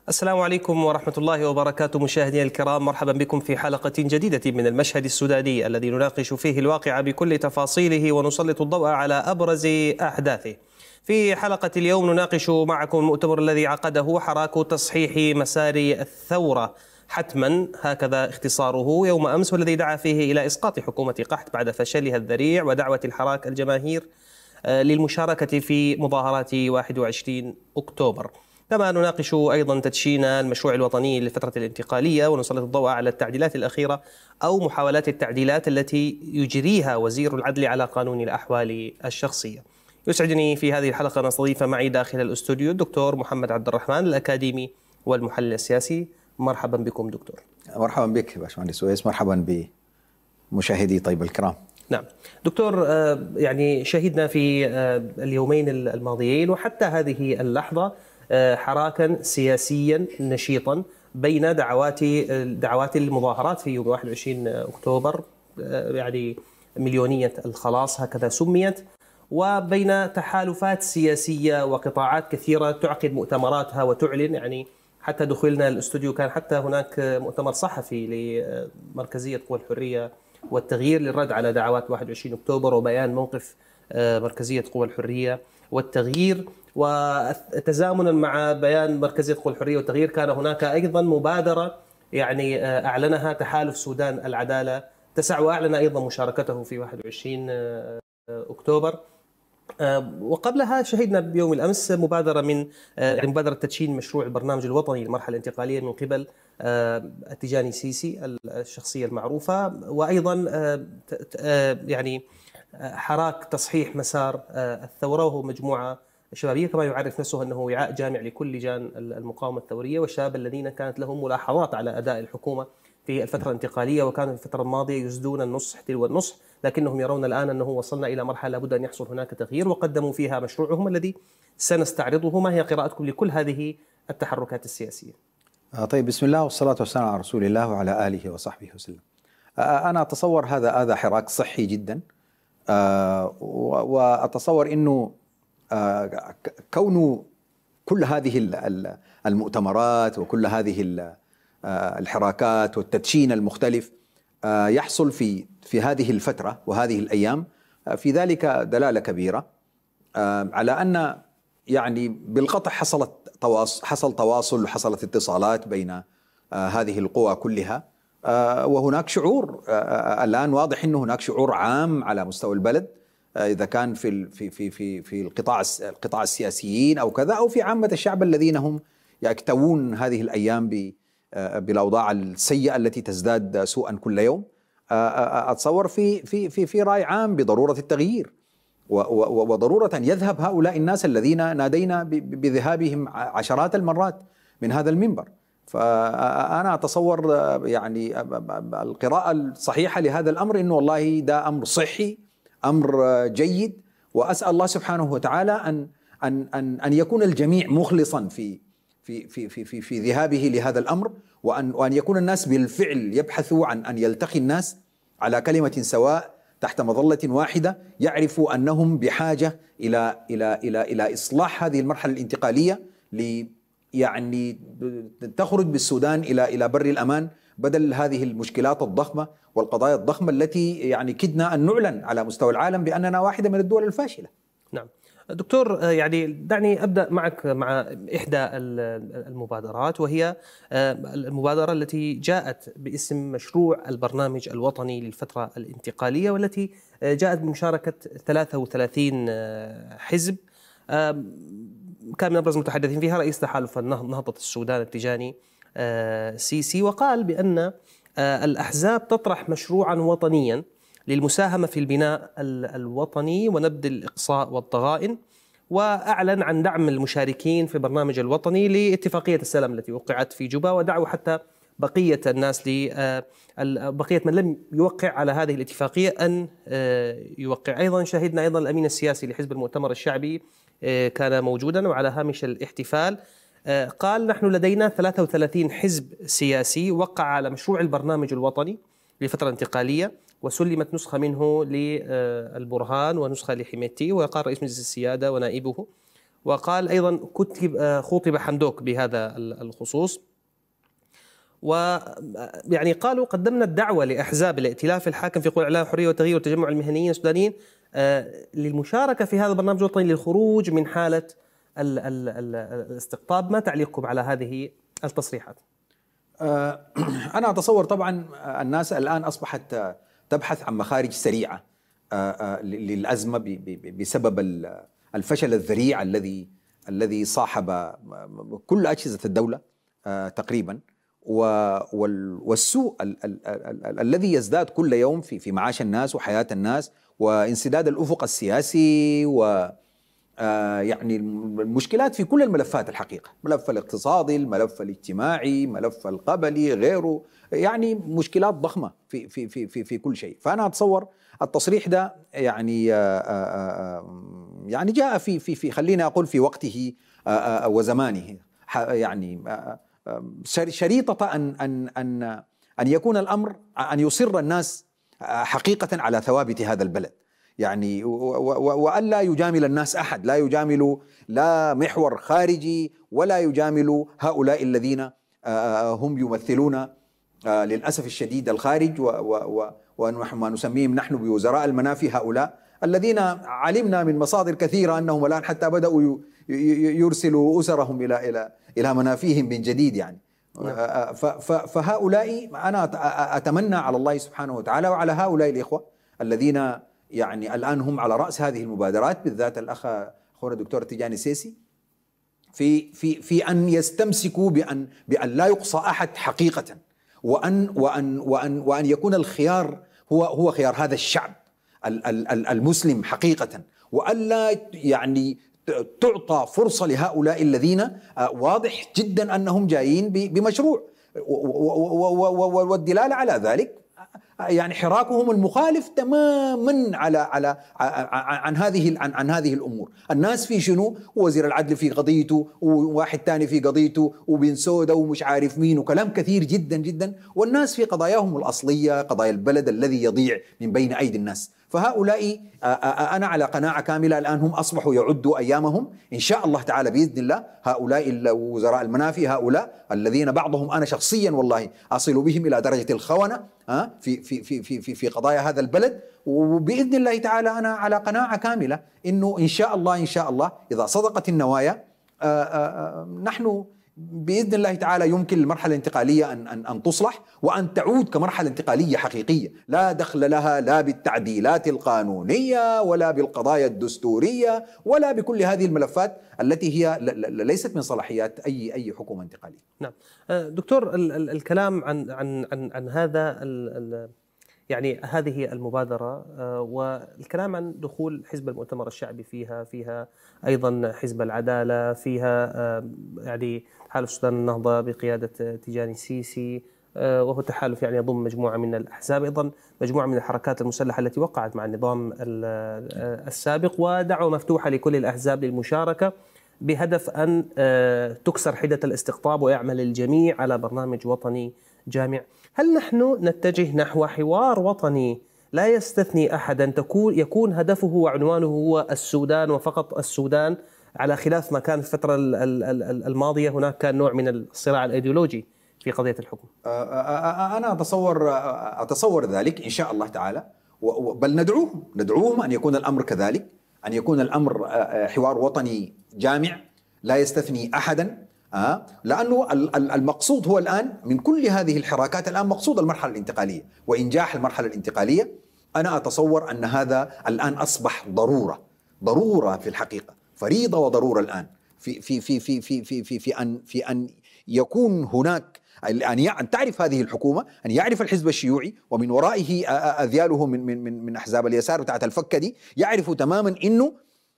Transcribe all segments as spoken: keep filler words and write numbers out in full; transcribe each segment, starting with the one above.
السلام عليكم ورحمة الله وبركاته. مشاهدينا الكرام، مرحبا بكم في حلقة جديدة من المشهد السوداني الذي نناقش فيه الواقع بكل تفاصيله ونسلط الضوء على أبرز أحداثه. في حلقة اليوم نناقش معكم المؤتمر الذي عقده حراك تصحيح مسار الثورة حتما، هكذا اختصاره، يوم أمس، والذي دعا فيه إلى إسقاط حكومة قحط بعد فشلها الذريع ودعوة الحراك الجماهير للمشاركة في مظاهرات واحد وعشرين أكتوبر. كما نناقش أيضا تدشين المشروع الوطني للفترة الانتقالية ونسلط الضوء على التعديلات الأخيرة أو محاولات التعديلات التي يجريها وزير العدل على قانون الأحوال الشخصية. يسعدني في هذه الحلقة أن أستضيف معي داخل الاستوديو الدكتور محمد عبد الرحمن، الأكاديمي والمحلل السياسي. مرحبا بكم دكتور. مرحبا بك باشمهندس سويس، مرحبا بمشاهدي طيب الكرام. نعم دكتور، يعني شهدنا في اليومين الماضيين وحتى هذه اللحظة حراكا سياسيا نشيطا بين دعوات دعوات المظاهرات في يوم واحد وعشرين أكتوبر، يعني مليونية الخلاص هكذا سميت، وبين تحالفات سياسية وقطاعات كثيرة تعقد مؤتمراتها وتعلن. يعني حتى دخولنا الاستوديو كان حتى هناك مؤتمر صحفي لمركزية قوى الحرية والتغيير للرد على دعوات واحد وعشرين أكتوبر وبيان موقف مركزية قوى الحرية والتغيير. وتزامنا مع بيان مركزية قوى الحرية والتغيير كان هناك أيضا مبادرة يعني أعلنها تحالف سودان العدالة تسع، وأعلن أيضا مشاركته في واحد وعشرين أكتوبر. وقبلها شهدنا بيوم الأمس مبادرة من يعني مبادرة تدشين مشروع البرنامج الوطني للمرحلة الانتقالية من قبل التيجاني سيسي الشخصية المعروفة، وأيضا يعني حراك تصحيح مسار الثورة، وهو مجموعة شبابية كما يعرف نفسه أنه وعاء جامع لكل لجان المقاومة الثورية والشباب الذين كانت لهم ملاحظات على أداء الحكومة في الفترة الانتقالية، وكانوا في الفترة الماضية يسدون النصح تلو النصح، لكنهم يرون الآن أنه وصلنا إلى مرحلة لابد أن يحصل هناك تغيير، وقدموا فيها مشروعهم الذي سنستعرضه. ما هي قراءتكم لكل هذه التحركات السياسية؟ طيب، بسم الله والصلاة والسلام على رسول الله وعلى آله وصحبه وسلم. أنا أتصور هذا هذا حراك صحي جدا، وأتصور أنه كون كل هذه المؤتمرات وكل هذه الحراكات والتدشين المختلف يحصل في في هذه الفترة وهذه الأيام، في ذلك دلالة كبيرة على أن يعني بالقطع حصلت تواصل حصل تواصل وحصلت اتصالات بين هذه القوى كلها، وهناك شعور الآن واضح أنه هناك شعور عام على مستوى البلد، إذا كان في في في في في القطاع القطاع السياسيين أو كذا، أو في عامة الشعب الذين هم يكتوون هذه الأيام بالأوضاع السيئة التي تزداد سوءا كل يوم. أتصور في في في في رأي عام بضرورة التغيير، وضرورة أن يذهب هؤلاء الناس الذين نادينا بذهابهم عشرات المرات من هذا المنبر. فأنا أتصور يعني القراءة الصحيحة لهذا الأمر إنه والله ده أمر صحي، أمر جيد، وأسأل الله سبحانه وتعالى أن أن أن أن يكون الجميع مخلصا في في في في في, في ذهابه لهذا الأمر، وأن وأن يكون الناس بالفعل يبحثوا عن أن يلتقي الناس على كلمة سواء تحت مظلة واحدة، يعرفوا أنهم بحاجة إلى إلى إلى إلى إصلاح هذه المرحلة الانتقالية، لي يعني تخرج بالسودان إلى إلى بر الأمان، بدل هذه المشكلات الضخمة والقضايا الضخمة التي يعني كدنا أن نعلن على مستوى العالم بأننا واحدة من الدول الفاشلة. نعم دكتور، يعني دعني أبدأ معك مع إحدى المبادرات، وهي المبادرة التي جاءت باسم مشروع البرنامج الوطني للفترة الانتقالية، والتي جاءت بمشاركة ثلاثة وثلاثين حزب. كان من أبرز المتحدثين فيها رئيس تحالف نهضة السودان التيجاني سيسي، وقال بأن الأحزاب تطرح مشروعا وطنيا للمساهمة في البناء الوطني ونبذ الإقصاء والضغائن، وأعلن عن دعم المشاركين في البرنامج الوطني لاتفاقية السلام التي وقعت في جوبا، ودعوا حتى بقية الناس بقية من لم يوقع على هذه الاتفاقية أن يوقع. أيضا شهدنا أيضا الأمين السياسي لحزب المؤتمر الشعبي كان موجودا وعلى هامش الاحتفال، قال: نحن لدينا ثلاثة وثلاثين حزب سياسي وقع على مشروع البرنامج الوطني لفترة انتقالية، وسلمت نسخة منه للبرهان ونسخة لحميتي، وقال رئيس مجلس السيادة ونائبه. وقال أيضا كتب خطب حمدوك بهذا الخصوص، ويعني قالوا قدمنا الدعوة لأحزاب الائتلاف الحاكم في قوى الإعلام الحرية والتغيير والتجمع المهنيين السودانيين للمشاركة في هذا البرنامج الوطني للخروج من حالة ال ال ال الاستقطاب. ما تعليقكم على هذه التصريحات؟ أنا أتصور طبعا الناس الآن أصبحت تبحث عن مخارج سريعة للأزمة بسبب الفشل الذريع الذي الذي صاحب كل أجهزة الدولة تقريبا، والسوء الذي يزداد كل يوم في في معاش الناس وحياة الناس، وانسداد الأفق السياسي، و يعني المشكلات في كل الملفات الحقيقة، الملف الاقتصادي، الملف الاجتماعي، ملف القبلي، غيره، يعني مشكلات ضخمة في في في في في كل شيء. فأنا أتصور التصريح ده يعني يعني جاء في في في خلينا أقول في وقته وزمانه، يعني شريطة أن أن أن أن يكون الأمر، أن يصر الناس حقيقة على ثوابت هذا البلد، يعني وألا يجامل الناس أحد، لا يجامل لا محور خارجي ولا يجامل هؤلاء الذين هم يمثلون للأسف الشديد الخارج، وما نسميهم نحن بوزراء المنافي، هؤلاء الذين علمنا من مصادر كثيرة أنهم الآن حتى بدأوا يرسلوا أسرهم إلى إلى إلى منافيهم من جديد يعني. فهؤلاء أنا أتمنى على الله سبحانه وتعالى وعلى هؤلاء الإخوة الذين يعني الآن هم على رأس هذه المبادرات، بالذات الأخ أخونا الدكتور تيجاني سيسي، في في في أن يستمسكوا بأن بأن لا يقصى أحد حقيقة، وأن وأن وأن وأن يكون الخيار هو هو خيار هذا الشعب المسلم حقيقة، وألا يعني تعطى فرصة لهؤلاء الذين واضح جدا أنهم جايين بمشروع، والدلالة على ذلك يعني حراكهم المخالف تماما على على عن هذه عن, عن هذه الامور. الناس في شنو؟ وزير العدل في قضيته، وواحد ثاني في قضيته، وبن سوده ومش عارف مين، وكلام كثير جدا جدا، والناس في قضاياهم الاصليه، قضايا البلد الذي يضيع من بين ايدي الناس. فهؤلاء أنا على قناعة كاملة الآن هم أصبحوا يعدوا أيامهم إن شاء الله تعالى بإذن الله. هؤلاء وزراء المنافي، هؤلاء الذين بعضهم أنا شخصيا والله أصل بهم إلى درجة الخونة في في في في في, في قضايا هذا البلد، وبإذن الله تعالى أنا على قناعة كاملة إنه إن شاء الله إن شاء الله إذا صدقت النوايا نحن بإذن الله تعالى يمكن المرحلة الانتقالية أن, أن, أن تصلح وأن تعود كمرحلة انتقالية حقيقية لا دخل لها لا بالتعديلات القانونية ولا بالقضايا الدستورية ولا بكل هذه الملفات التي هي ليست من صلاحيات أي أي حكومة انتقالية. نعم دكتور، الكلام عن عن عن, عن هذا ال يعني هذه المبادرة والكلام عن دخول حزب المؤتمر الشعبي فيها، فيها أيضا حزب العدالة، فيها يعني تحالف السودان النهضة بقيادة تيجاني سيسي، وهو تحالف يعني يضم مجموعة من الأحزاب، أيضا مجموعة من الحركات المسلحة التي وقعت مع النظام السابق، ودعوة مفتوحة لكل الأحزاب للمشاركة بهدف أن تكسر حدة الاستقطاب ويعمل الجميع على برنامج وطني جامع. هل نحن نتجه نحو حوار وطني لا يستثني أحدا، تكون يكون هدفه وعنوانه هو السودان وفقط السودان، على خلاف ما كان في الفترة الماضية هناك كان نوع من الصراع الأيديولوجي في قضية الحكم؟ أنا أتصور أتصور ذلك إن شاء الله تعالى، بل ندعوهم ندعوهم أن يكون الأمر كذلك، أن يكون الأمر حوار وطني جامع لا يستثني أحدا، آه لأنه المقصود هو الآن من كل هذه الحراكات الآن مقصود المرحلة الانتقالية وإنجاح المرحلة الانتقالية. أنا أتصور أن هذا الآن أصبح ضرورة ضرورة في الحقيقة، فريضة وضرورة الآن في في في في في في في, في أن في أن يكون هناك أن تعرف هذه الحكومة، أن يعرف الحزب الشيوعي ومن ورائه أذياله من من من من أحزاب اليسار بتاعت الفكة دي، يعرفوا تماما إنه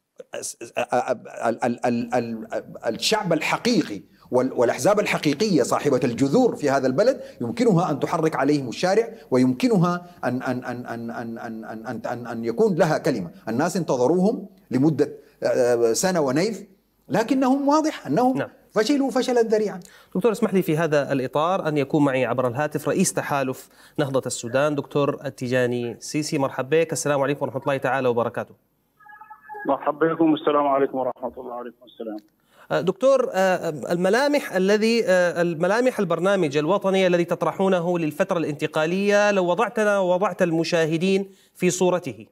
الشعب الحقيقي والأحزاب الحقيقية صاحبة الجذور في هذا البلد يمكنها أن تحرك عليهم الشارع، ويمكنها أن أن أن أن أن أن أن أن, أن يكون لها كلمة. الناس انتظروهم لمدة سنة ونيف، لكنهم واضح أنهم نعم. فشلوا فشلا ذريعا. دكتور اسمح لي في هذا الإطار أن يكون معي عبر الهاتف رئيس تحالف نهضة السودان دكتور تيجاني سيسي. مرحبا بك، السلام عليكم ورحمة الله تعالى وبركاته. مرحبا بكم، السلام عليكم ورحمة الله. وعليكم السلام. دكتور، الملامح الذي الملامح البرنامج الوطني الذي تطرحونه للفترة الانتقالية، لو وضعتنا ووضعت المشاهدين في صورته.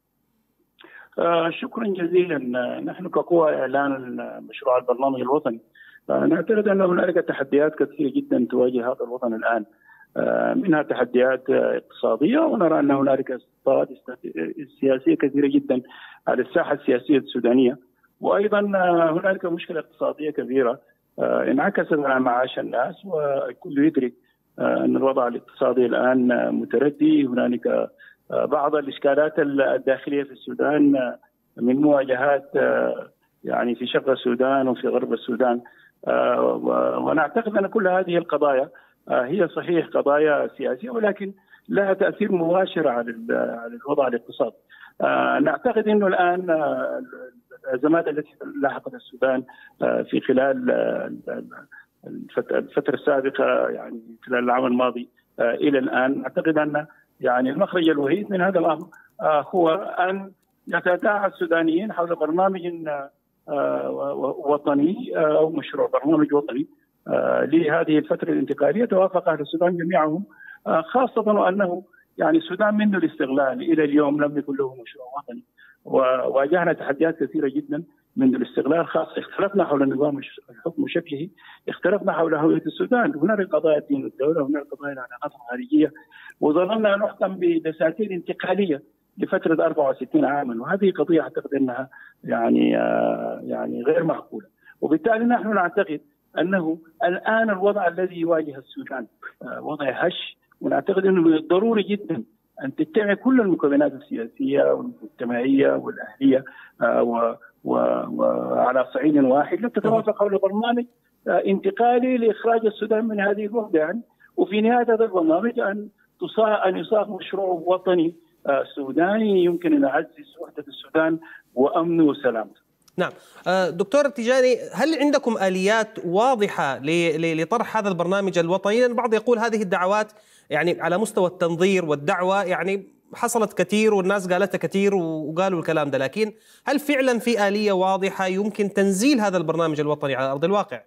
آه شكرا جزيلا. نحن كقوى إعلان مشروع البرنامج الوطني آه نعتقد أن هنالك تحديات كثيرة جدا تواجه هذا الوطن الآن، آه منها تحديات اقتصادية، ونرى أن هنالك إصلاحات سياسية كثيرة جدا على الساحة السياسية السودانية، وأيضا هنالك مشكلة اقتصادية كبيرة انعكست على معاش الناس، والكل يدرك أن الوضع الاقتصادي الآن متردي. هنالك بعض الإشكالات الداخلية في السودان من مواجهات يعني في شرق السودان وفي غرب السودان، ونعتقد أن كل هذه القضايا هي صحيح قضايا سياسية، ولكن لها تأثير مباشر على الوضع الاقتصادي. نعتقد أنه الآن الأزمات التي لاحقت السودان في خلال الفترة السابقة، يعني خلال العام الماضي إلى الآن، أعتقد أن يعني المخرج الوحيد من هذا الأمر هو أن يتداعى السودانيين حول برنامج وطني أو مشروع برنامج وطني لهذه الفترة الانتقالية توافق أهل السودان جميعهم، خاصة وأنه يعني السودان منذ الاستقلال إلى اليوم لم يكن له مشروع وطني، وواجهنا تحديات كثيرة جدا منذ الاستقلال. خاصة اختلفنا حول نظام الحكم وشكله، اختلفنا حول هوية السودان، هنالك قضايا الدين والدولة، هنالك قضايا العلاقات الخارجية، وظللنا نحكم بدساتير انتقالية لفترة أربعة وستين عاما، وهذه قضية أعتقد أنها يعني آه يعني غير معقولة. وبالتالي نحن نعتقد أنه الآن الوضع الذي يواجه السودان آه وضع هش، ونعتقد أنه من الضروري جدا أن تجتمع كل المكونات السياسية والمجتمعية والأهلية آه وعلى صعيد واحد لتتوافق حول برنامج آه انتقالي لإخراج السودان من هذه الوحدة يعني. وفي نهاية هذا البرنامج أن تصاغ أن يصاغ مشروع وطني آه سوداني يمكن أن يعزز وحدة السودان وأمنه وسلامته. نعم دكتور تيجاني، هل عندكم آليات واضحة لطرح هذا البرنامج الوطني؟ لأن البعض يقول هذه الدعوات يعني على مستوى التنظير والدعوة يعني حصلت كثير والناس قالتها كثير وقالوا الكلام ده، لكن هل فعلا في آلية واضحة يمكن تنزيل هذا البرنامج الوطني على أرض الواقع؟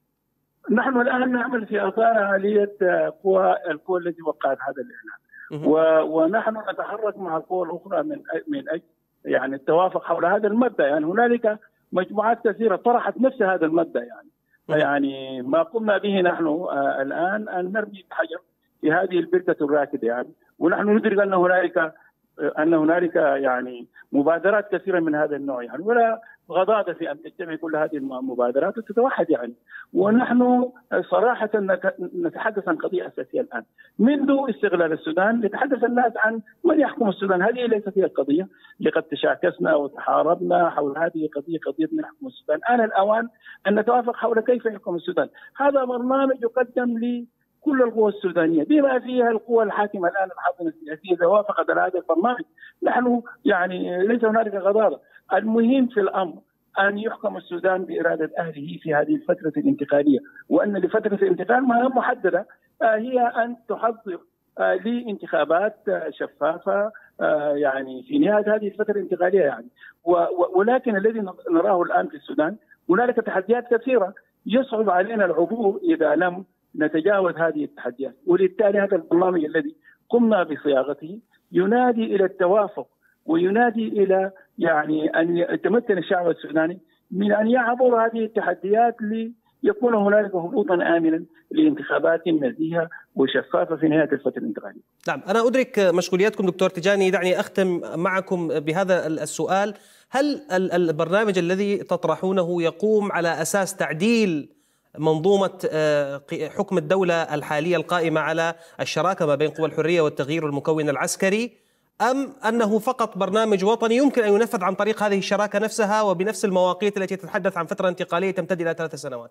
نحن الآن نعمل في إطار آلية قوى القوى التي وقعت هذا الإعلان، ونحن نتحرك مع القوى الأخرى من من أجل يعني التوافق حول هذا المبدأ. يعني هنالك مجموعات كثيرة طرحت نفس هذا المبدأ، يعني يعني ما قمنا به نحن آه الآن أن نرمي الحجر في هذه البركة الراكدة يعني، ونحن ندرك أن هنالك أن هنالك يعني مبادرات كثيرة من هذا النوع يعني، ولا غضاضة في أن تجتمع كل هذه المبادرات وتتوحد يعني. ونحن صراحة نتحدث عن قضية أساسية الآن. منذ استقلال السودان يتحدث الناس عن من يحكم السودان، هذه ليست هي القضية. لقد تشاكسنا وتحاربنا حول هذه القضية، قضية من يحكم السودان. آن الأوان أن نتوافق حول كيف يحكم السودان. هذا برنامج يقدم لي كل القوى السودانية بما فيها القوى الحاكمة الآن الحاضنة السياسية. إذا وافقت على هذا البرنامج نحن يعني ليس هنالك غضاضة. المهم في الأمر أن يحكم السودان بإرادة أهله في هذه الفترة الانتقالية، وأن لفترة الانتقال مهام محددة هي أن تحضر لانتخابات شفافة يعني في نهاية هذه الفترة الانتقالية يعني. ولكن الذي نراه الآن في السودان هنالك تحديات كثيرة يصعب علينا العبور إذا لم نتجاوز هذه التحديات. ولذلك هذا البرنامج الذي قمنا بصياغته ينادي إلى التوافق، وينادي إلى يعني أن يتمكن الشعب السوداني من أن يعبر هذه التحديات ليكون هنالك هبوطا آمنا لانتخابات نزيهة وشفافة في نهاية الفترة الانتقالية. نعم، أنا أدرك مشغولياتكم دكتور تيجاني، دعني أختم معكم بهذا السؤال. هل البرنامج الذي تطرحونه يقوم على أساس تعديل منظومة حكم الدولة الحالية القائمة على الشراكة ما بين قوى الحرية والتغيير والمكون العسكري، أم أنه فقط برنامج وطني يمكن أن ينفذ عن طريق هذه الشراكة نفسها وبنفس المواقيت التي تتحدث عن فترة انتقالية تمتد إلى ثلاث سنوات؟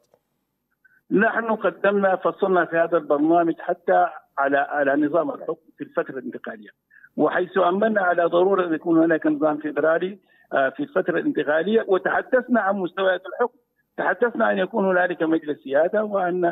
نحن قدمنا فصلنا في هذا البرنامج حتى على على نظام الحكم في الفترة الانتقالية، وحيث أمنا على ضرورة أن يكون هناك نظام فيدرالي في الفترة الانتقالية، وتحدثنا عن مستويات الحكم. تحدثنا أن يكون هنالك مجلس سيادة، وأن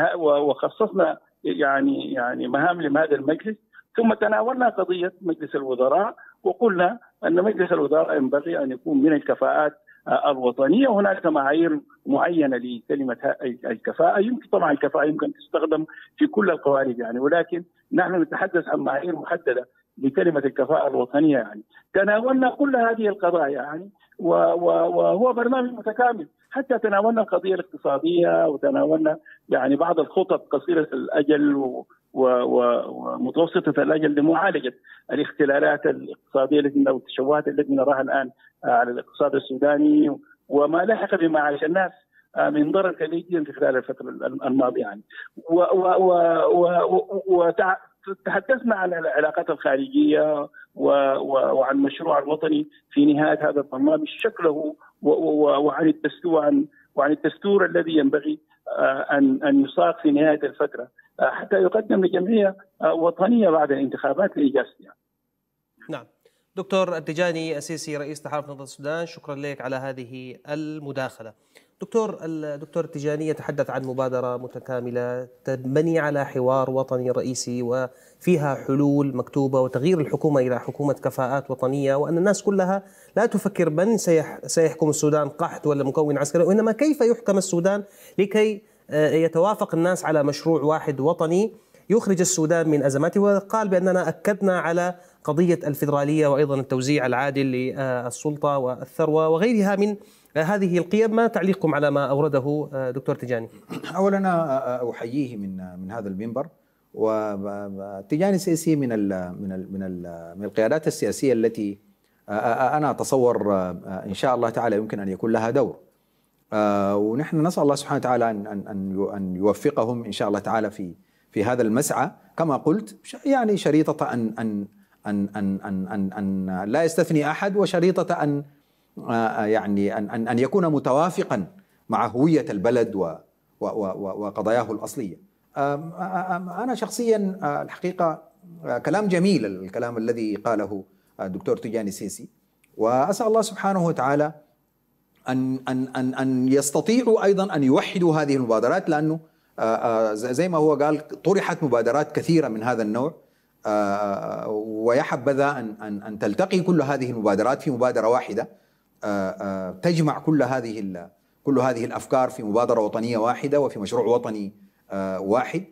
وخصصنا يعني يعني مهام لهذا المجلس. ثم تناولنا قضية مجلس الوزراء وقلنا أن مجلس الوزراء ينبغي أن يكون من الكفاءات الوطنية. هناك معايير معينة لكلمة الكفاءة. يمكن طبعا الكفاءة يمكن تستخدم في كل القوالب يعني، ولكن نحن نتحدث عن معايير محددة لكلمة الكفاءة الوطنية يعني. تناولنا كل هذه القضايا يعني، وهو برنامج متكامل. حتى تناولنا القضية الاقتصادية، وتناولنا يعني بعض الخطط قصيرة الأجل ومتوسطة الأجل لمعالجة الاختلالات الاقتصادية التي أو التشوهات التي نراها الآن على الاقتصاد السوداني، وما لحق بمعاش الناس من ضرر كبير جدا في خلال الفترة الماضية يعني. وتحدثنا عن العلاقات الخارجية وعن المشروع الوطني في نهاية هذا البرنامج شكله، وعن الدستور وعن الدستور الذي ينبغي أن أن يصاغ في نهاية الفترة حتى يقدم لجمعية وطنية بعد الانتخابات لإجازتها. نعم. دكتور التجاني السيسي رئيس تحالف نهضة السودان، شكرا لك على هذه المداخلة. دكتور الدكتور التجاني يتحدث عن مبادرة متكاملة تنبني على حوار وطني رئيسي وفيها حلول مكتوبة وتغيير الحكومة إلى حكومة كفاءات وطنية، وأن الناس كلها لا تفكر من سيحكم السودان قحط ولا مكون عسكري، وإنما كيف يحكم السودان لكي يتوافق الناس على مشروع واحد وطني يخرج السودان من أزماته. وقال بأننا أكدنا على قضية الفيدرالية وأيضا التوزيع العادل للسلطة والثروة وغيرها من هذه القيم. ما تعليقكم على ما أورده دكتور تجاني؟ أولا أنا أحييه من من هذا المنبر، وتجاني السيسي من ال من ال من ال من القيادات السياسية التي أنا أتصور إن شاء الله تعالى يمكن أن يكون لها دور، ونحن نسأل الله سبحانه وتعالى أن أن أن يوفقهم إن شاء الله تعالى في في هذا المسعى. كما قلت يعني شريطة أن أن أن أن أن أن, أن لا يستثني أحد، وشريطة أن يعني أن أن أن يكون متوافقا مع هوية البلد وقضاياه الأصلية. أنا شخصيا الحقيقة كلام جميل الكلام الذي قاله الدكتور تجاني السيسي، وأسأل الله سبحانه وتعالى أن أن أن أن يستطيعوا أيضا أن يوحدوا هذه المبادرات، لأنه زي ما هو قال طرحت مبادرات كثيرة من هذا النوع، ويحبذا أن أن أن تلتقي كل هذه المبادرات في مبادرة واحدة تجمع كل هذه كل هذه الأفكار في مبادرة وطنية واحدة وفي مشروع وطني واحد.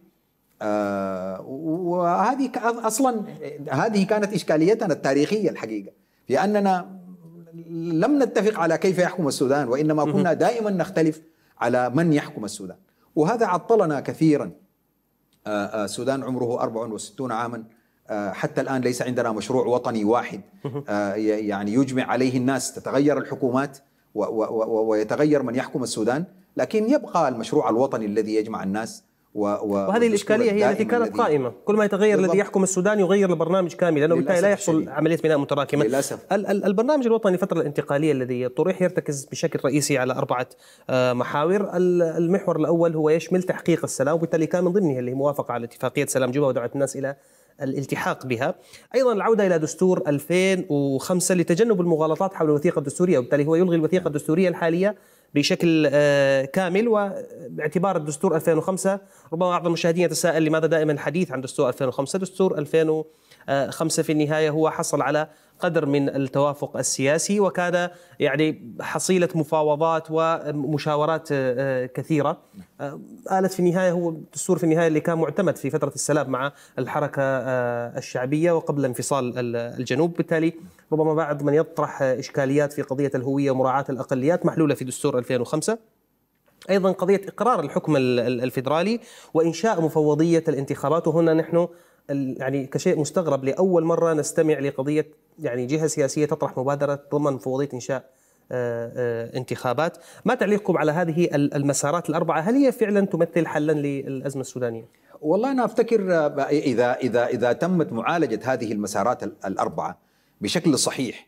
وهذه أصلا هذه كانت إشكاليتنا التاريخية الحقيقة، في أننا لم نتفق على كيف يحكم السودان، وإنما كنا دائما نختلف على من يحكم السودان، وهذا عطلنا كثيرا. السودان عمره أربعة وستين عاما، حتى الآن ليس عندنا مشروع وطني واحد يعني يجمع عليه الناس. تتغير الحكومات ويتغير من يحكم السودان، لكن يبقى المشروع الوطني الذي يجمع الناس. وهذه الإشكالية هي التي كانت قائمة، كل ما يتغير الذي يحكم السودان يغير البرنامج كامل، لأنه بالتالي لا يحصل شديد. عملية بناء متراكمة للأسف. البرنامج الوطني الفترة الانتقالية الذي طرح يرتكز بشكل رئيسي على أربعة محاور. المحور الأول هو يشمل تحقيق السلام، وبالتالي كان من ضمنه اللي موافقة على اتفاقية سلام جوبا ودعوة الناس إلى الالتحاق بها. أيضا العودة إلى دستور ألفين وخمسة لتجنب المغالطات حول الوثيقة الدستورية، وبالتالي هو يلغي الوثيقة الدستورية الحالية بشكل كامل. واعتبار الدستور ألفين وخمسة، ربما بعض المشاهدين يتساءل لماذا دائما الحديث عن دستور ألفين وخمسة؟ دستور ألفين وخمسة في النهاية هو حصل على قدر من التوافق السياسي، وكان يعني حصيلة مفاوضات ومشاورات كثيرة آلت في النهاية. هو الدستور في النهاية اللي كان معتمد في فترة السلام مع الحركة الشعبية وقبل انفصال الجنوب، بالتالي ربما بعض من يطرح إشكاليات في قضية الهوية ومراعاة الأقليات محلولة في دستور ألفين وخمسة. أيضا قضية إقرار الحكم الفيدرالي وإنشاء مفوضية الانتخابات، وهنا نحن يعني كشيء مستغرب لأول مرة نستمع لقضية يعني جهة سياسية تطرح مبادرة ضمن مفوضية إنشاء انتخابات. ما تعليقكم على هذه المسارات الأربعة؟ هل هي فعلا تمثل حلا للأزمة السودانية؟ والله أنا أفتكر إذا إذا إذا تمت معالجة هذه المسارات الأربعة بشكل صحيح،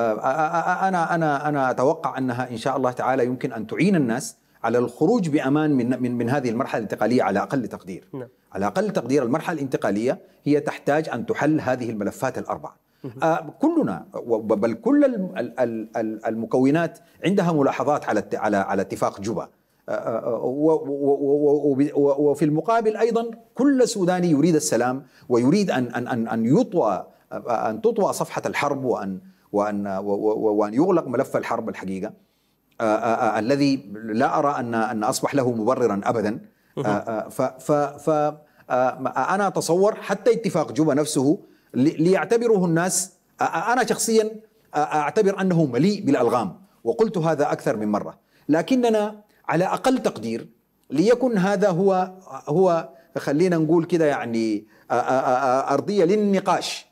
أنا أنا أنا أتوقع أنها إن شاء الله تعالى يمكن أن تعين الناس على الخروج بأمان من من من هذه المرحلة الانتقالية على أقل تقدير. نعم. على أقل تقدير المرحلة الانتقالية هي تحتاج أن تحل هذه الملفات الأربعة. آه كلنا بل كل المكونات عندها ملاحظات على على على اتفاق جوبا، آه وفي المقابل أيضا كل سوداني يريد السلام ويريد أن أن أن يطوى أن تطوى صفحة الحرب وأن وأن وأن يغلق ملف الحرب الحقيقة الذي لا أرى أن أن أصبح له مبررا أبدا. فأنا أتصور حتى اتفاق جوبا نفسه ليعتبره الناس، أنا شخصيا أعتبر أنه مليء بالألغام، وقلت هذا أكثر من مرة، لكننا على أقل تقدير ليكن هذا هو هو خلينا نقول كده يعني أرضية للنقاش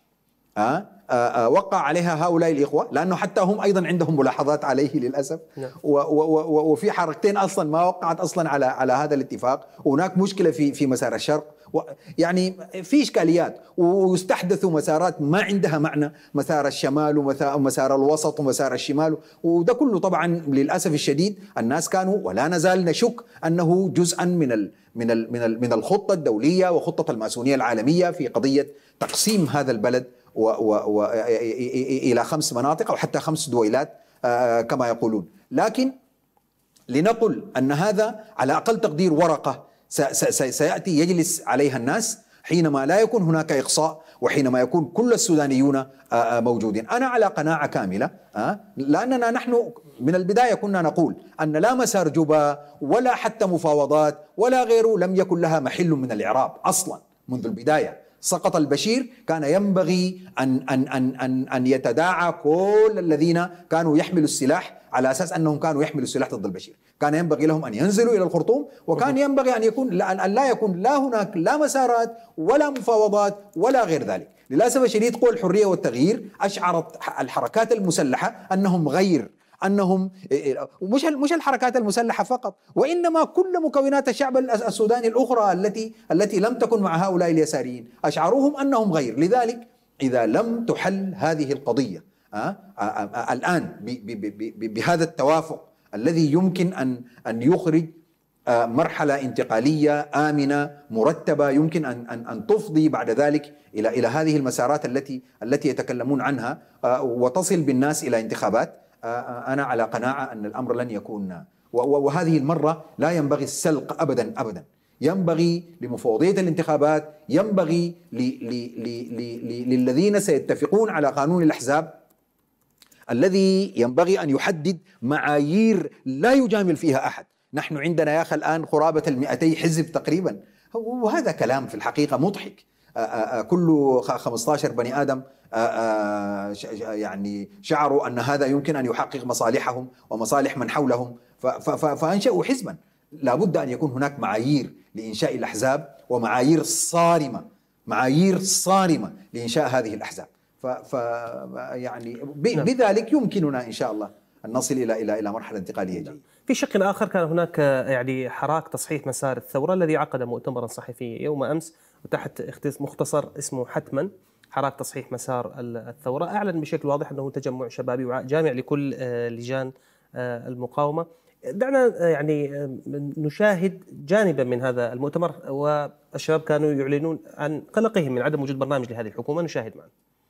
وقع عليها هؤلاء الإخوة، لأنه حتى هم أيضا عندهم ملاحظات عليه للأسف. وفي حركتين أصلا ما وقعت أصلا على على هذا الاتفاق، وهناك مشكلة في في مسار الشرق، يعني في إشكاليات، ويستحدثوا مسارات ما عندها معنى، مسار الشمال ومسار الوسط ومسار الشمال، وده كله طبعا للأسف الشديد الناس كانوا ولا نزال نشك أنه جزءا من ال من ال من ال من الخطة الدولية وخطة الماسونية العالمية في قضية تقسيم هذا البلد و و و إلى خمس مناطق أو حتى خمس دويلات كما يقولون. لكن لنقل أن هذا على أقل تقدير ورقة سيأتي يجلس عليها الناس حينما لا يكون هناك إقصاء، وحينما يكون كل السودانيون موجودين. أنا على قناعة كاملة، لأننا نحن من البداية كنا نقول أن لا مسار جوبا ولا حتى مفاوضات ولا غيره لم يكن لها محل من الإعراب أصلا منذ البداية. سقط البشير، كان ينبغي أن أن أن أن أن يتداعى كل الذين كانوا يحملوا السلاح على أساس أنهم كانوا يحملوا السلاح ضد البشير، كان ينبغي لهم أن ينزلوا إلى الخرطوم، وكان ينبغي أن يكون أن لا يكون لا هناك لا مسارات ولا مفاوضات ولا غير ذلك. للأسف الشديد قوى الحرية والتغيير أشعرت الحركات المسلحة أنهم غير أنهم مش مش الحركات المسلحة فقط، وإنما كل مكونات الشعب السوداني الأخرى التي التي لم تكن مع هؤلاء اليساريين أشعروهم أنهم غير. لذلك إذا لم تحل هذه القضية آه آه الآن بهذا التوافق الذي يمكن أن أن يخرج آه مرحلة انتقالية آمنة مرتبة، يمكن أن أن أن تفضي بعد ذلك إلى إلى هذه المسارات التي التي يتكلمون عنها آه وتصل بالناس إلى انتخابات، أنا على قناعة أن الأمر لن يكون، وهذه المرة لا ينبغي السلق أبدا أبدا، ينبغي لمفوضية الانتخابات، ينبغي للذين سيتفقون على قانون الأحزاب الذي ينبغي أن يحدد معايير لا يجامل فيها أحد. نحن عندنا يا أخي الآن قرابة المئتي حزب تقريبا، وهذا كلام في الحقيقة مضحك. كل خمسة عشر بني آدم يعني شعروا أن هذا يمكن أن يحقق مصالحهم ومصالح من حولهم فأنشأوا حزبا. لابد أن يكون هناك معايير لإنشاء الأحزاب ومعايير صارمة، معايير صارمة لإنشاء هذه الأحزاب. ف يعني بذلك يمكننا إن شاء الله أن نصل إلى إلى إلى مرحلة انتقالية جيدة. في شق آخر كان هناك يعني حراك تصحيح مسار الثورة الذي عقد مؤتمرا صحفيا يوم أمس وتحت مختصر اسمه حتما حراك تصحيح مسار الثورة، أعلن بشكل واضح أنه تجمع شبابي جامع لكل لجان المقاومة. دعنا يعني نشاهد جانبا من هذا المؤتمر، والشباب كانوا يعلنون عن قلقهم من عدم وجود برنامج لهذه الحكومة. نشاهد معا.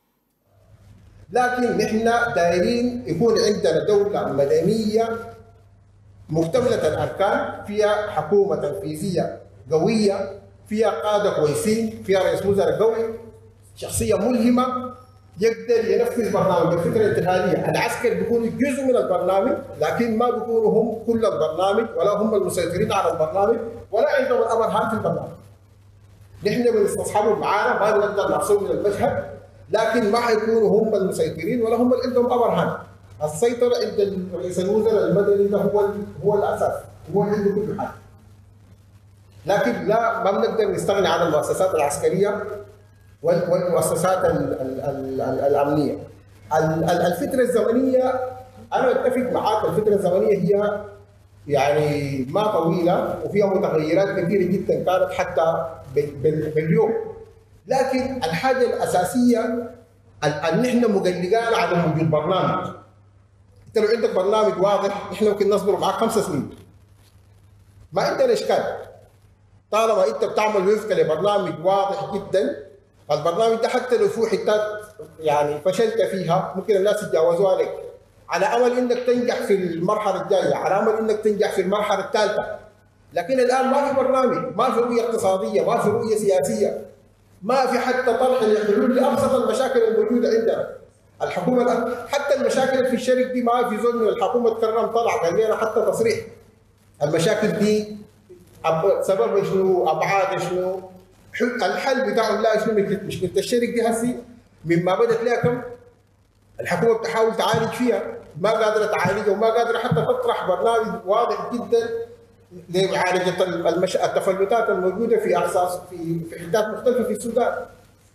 لكن نحن دايرين يكون عندنا دولة مدنية مكتملة الأركان، فيها حكومة تنفيذية قوية، فيها قادة كويسين، فيها رئيس وزراء قوي، شخصية ملهمة يقدر ينفذ برنامج الفكرة الانتقالية. العسكر بيكونوا جزء من البرنامج، لكن ما بيكونوا هم كل البرنامج، ولا هم المسيطرين على البرنامج، ولا عندهم الأمر هام في البرنامج. نحن بنستصحبهم معانا، ما بنقدر نحصل من المشهد، لكن ما حيكونوا هم المسيطرين ولا هم اللي عندهم أمر هام. السيطرة عند رئيس الوزراء المدني ده هو هو الأساس، هو اللي عنده كل حاجة. لكن لا، ما بنقدر نستغني عن المؤسسات العسكرية والمؤسسات الأمنية. الفترة الزمنية أنا أتفق معاك، الفترة الزمنية هي يعني ما طويلة وفيها متغيرات كثيرة جدا كانت حتى باليوم، لكن الحاجة الأساسية أن نحن مقلقان على وجود برنامج. أنت لو عندك برنامج واضح نحن ممكن نصبر معك خمس سنين، ما عندنا إشكال طالما أنت بتعمل وفق لبرنامج واضح جدا. البرنامج ده حتى لو في حتات يعني فشلت فيها ممكن الناس يتجاوزوها لك، على امل انك تنجح في المرحله الجايه، على امل انك تنجح في المرحله الثالثه. لكن الان ما في برنامج، ما في رؤيه اقتصاديه، ما في رؤيه سياسيه، ما في حتى طرح للحلول لابسط المشاكل الموجوده عندنا. الحكومه الآن حتى المشاكل في الشرق دي ما في زول من الحكومه تكرم طلع قال لنا حتى تصريح المشاكل دي سببها شنو، ابعادها شنو، الحل بتاعه لا شنو. مشكله الشرق دي هسي مما بدت لها كم الحكومه بتحاول تعالج فيها، ما قادره تعالجها وما قادره حتى تطرح برنامج واضح جدا لمعالجه المش... التفلتات الموجوده في احساس في في حتات مختلفه في السودان.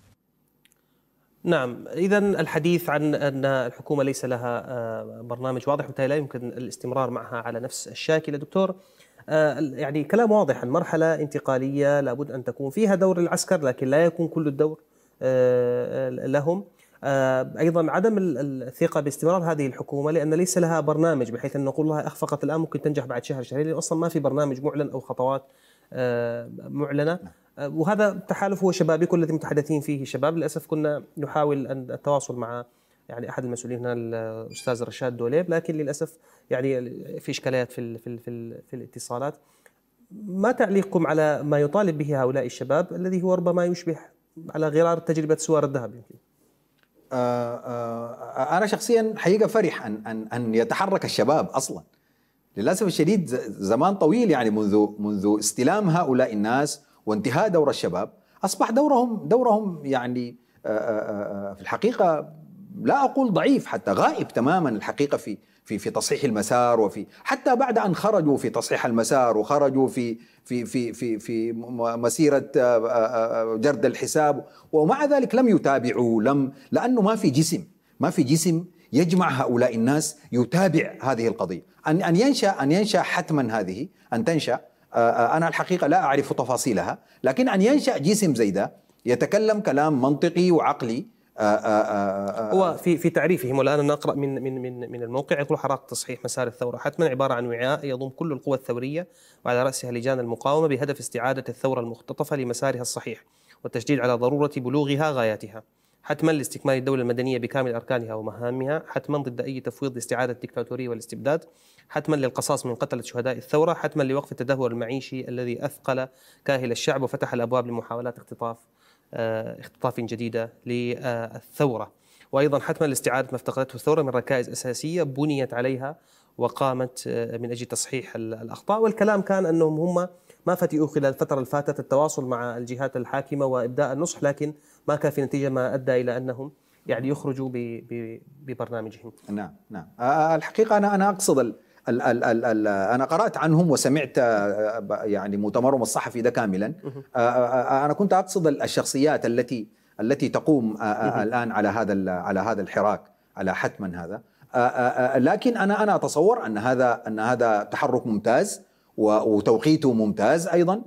نعم، إذا الحديث عن أن الحكومة ليس لها برنامج واضح وبالتالي لا يمكن الاستمرار معها على نفس الشاكلة. دكتور، يعني كلام واضح عن مرحلة انتقالية لابد أن تكون فيها دور العسكر لكن لا يكون كل الدور لهم. أيضا عدم الثقة باستمرار هذه الحكومة لأن ليس لها برنامج بحيث أن نقول لها أخفقت الآن ممكن تنجح بعد شهر شهرين، لأن أصلا ما في برنامج معلن أو خطوات معلنة. وهذا التحالف هو شبابيكو الذي متحدثين فيه شباب. للأسف كنا نحاول أن التواصل مع يعني أحد المسؤولين هنا الأستاذ رشاد دوليب، لكن للأسف يعني في إشكاليات في ال في ال في, ال في الاتصالات. ما تعليقكم على ما يطالب به هؤلاء الشباب الذي هو ربما يشبه على غرار تجربة سوار الذهب؟ يمكن آه آه أنا شخصيا حقيقة فرح أن أن أن يتحرك الشباب أصلا. للأسف الشديد زمان طويل يعني منذ منذ استلام هؤلاء الناس وانتهاء دور الشباب أصبح دورهم دورهم يعني في الحقيقة لا أقول ضعيف، حتى غائب تماما الحقيقة في في في تصحيح المسار، وفي حتى بعد أن خرجوا في تصحيح المسار وخرجوا في في في في في مسيرة جرد الحساب، ومع ذلك لم يتابعوا، لم لأنه ما في جسم ما في جسم يجمع هؤلاء الناس يتابع هذه القضية. أن أن ينشأ أن ينشأ حتما هذه أن تنشأ. أنا الحقيقة لا أعرف تفاصيلها، لكن أن ينشأ جسم زي ده يتكلم كلام منطقي وعقلي. هو في في تعريفهم، والآن نقرأ من من من من الموقع، يقول حراك تصحيح مسار الثورة حتما عبارة عن وعاء يضم كل القوى الثورية وعلى رأسها لجان المقاومة بهدف استعادة الثورة المختطفة لمسارها الصحيح والتشديد على ضرورة بلوغها غاياتها، حتما لاستكمال الدولة المدنية بكامل أركانها ومهامها، حتما ضد أي تفويض لاستعادة الدكتاتورية والاستبداد، حتما للقصاص من قتلة شهداء الثورة، حتما لوقف التدهور المعيشي الذي أثقل كاهل الشعب وفتح الأبواب لمحاولات اختطاف اختطاف جديدة للثورة، وأيضا حتما لاستعادة ما افتقدته الثورة من ركائز أساسية بنيت عليها وقامت من أجل تصحيح الأخطاء. والكلام كان أنهم هم ما فتئوا خلال الفترة اللي فاتت التواصل مع الجهات الحاكمة وإبداء النصح، لكن ما كان في نتيجة ما أدى إلى أنهم يعني يخرجوا ببرنامجهم. نعم نعم الحقيقة أنا أنا أقصد ال ال ال ال ال أنا قرأت عنهم وسمعت يعني مؤتمرهم الصحفي ده كاملا. أنا كنت أقصد الشخصيات التي التي تقوم الآن على هذا على هذا الحراك على حتما هذا. لكن أنا أنا أتصور أن هذا أن هذا تحرك ممتاز وتوقيته ممتاز أيضا،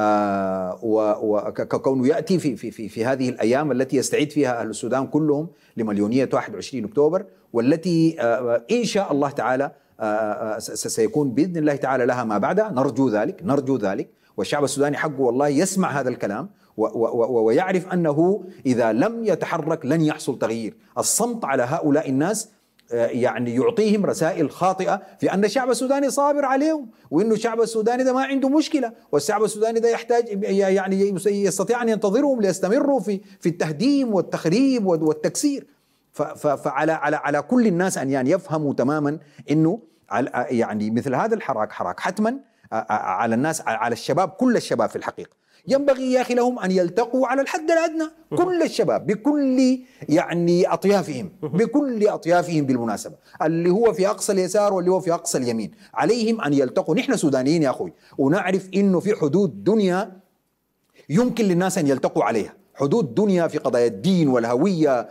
وكونه يأتي في في في في هذه الأيام التي يستعد فيها أهل السودان كلهم لمليونية واحد وعشرين أكتوبر، والتي إن شاء الله تعالى سيكون بإذن الله تعالى لها ما بعدها. نرجو ذلك نرجو ذلك والشعب السوداني حقه والله يسمع هذا الكلام ويعرف أنه إذا لم يتحرك لن يحصل تغيير. الصمت على هؤلاء الناس يعني يعطيهم رسائل خاطئة في أن الشعب السوداني صابر عليهم، وإنه الشعب السوداني ده ما عنده مشكلة، والشعب السوداني ده يحتاج يعني يستطيع أن ينتظرهم ليستمروا في في التهديم والتخريب والتكسير. فعلى على على كل الناس أن يعني يفهموا تماما إنه يعني مثل هذا الحراك حراك حتما على الناس، على الشباب، كل الشباب في الحقيقة ينبغي يا أخي لهم أن يلتقوا على الحد الأدنى، كل الشباب بكل يعني أطيافهم بكل أطيافهم بالمناسبة، اللي هو في أقصى اليسار واللي هو في أقصى اليمين، عليهم أن يلتقوا. نحن سودانيين يا أخوي ونعرف إنه في حدود دنيا يمكن للناس أن يلتقوا عليها، حدود دنيا في قضايا الدين والهوية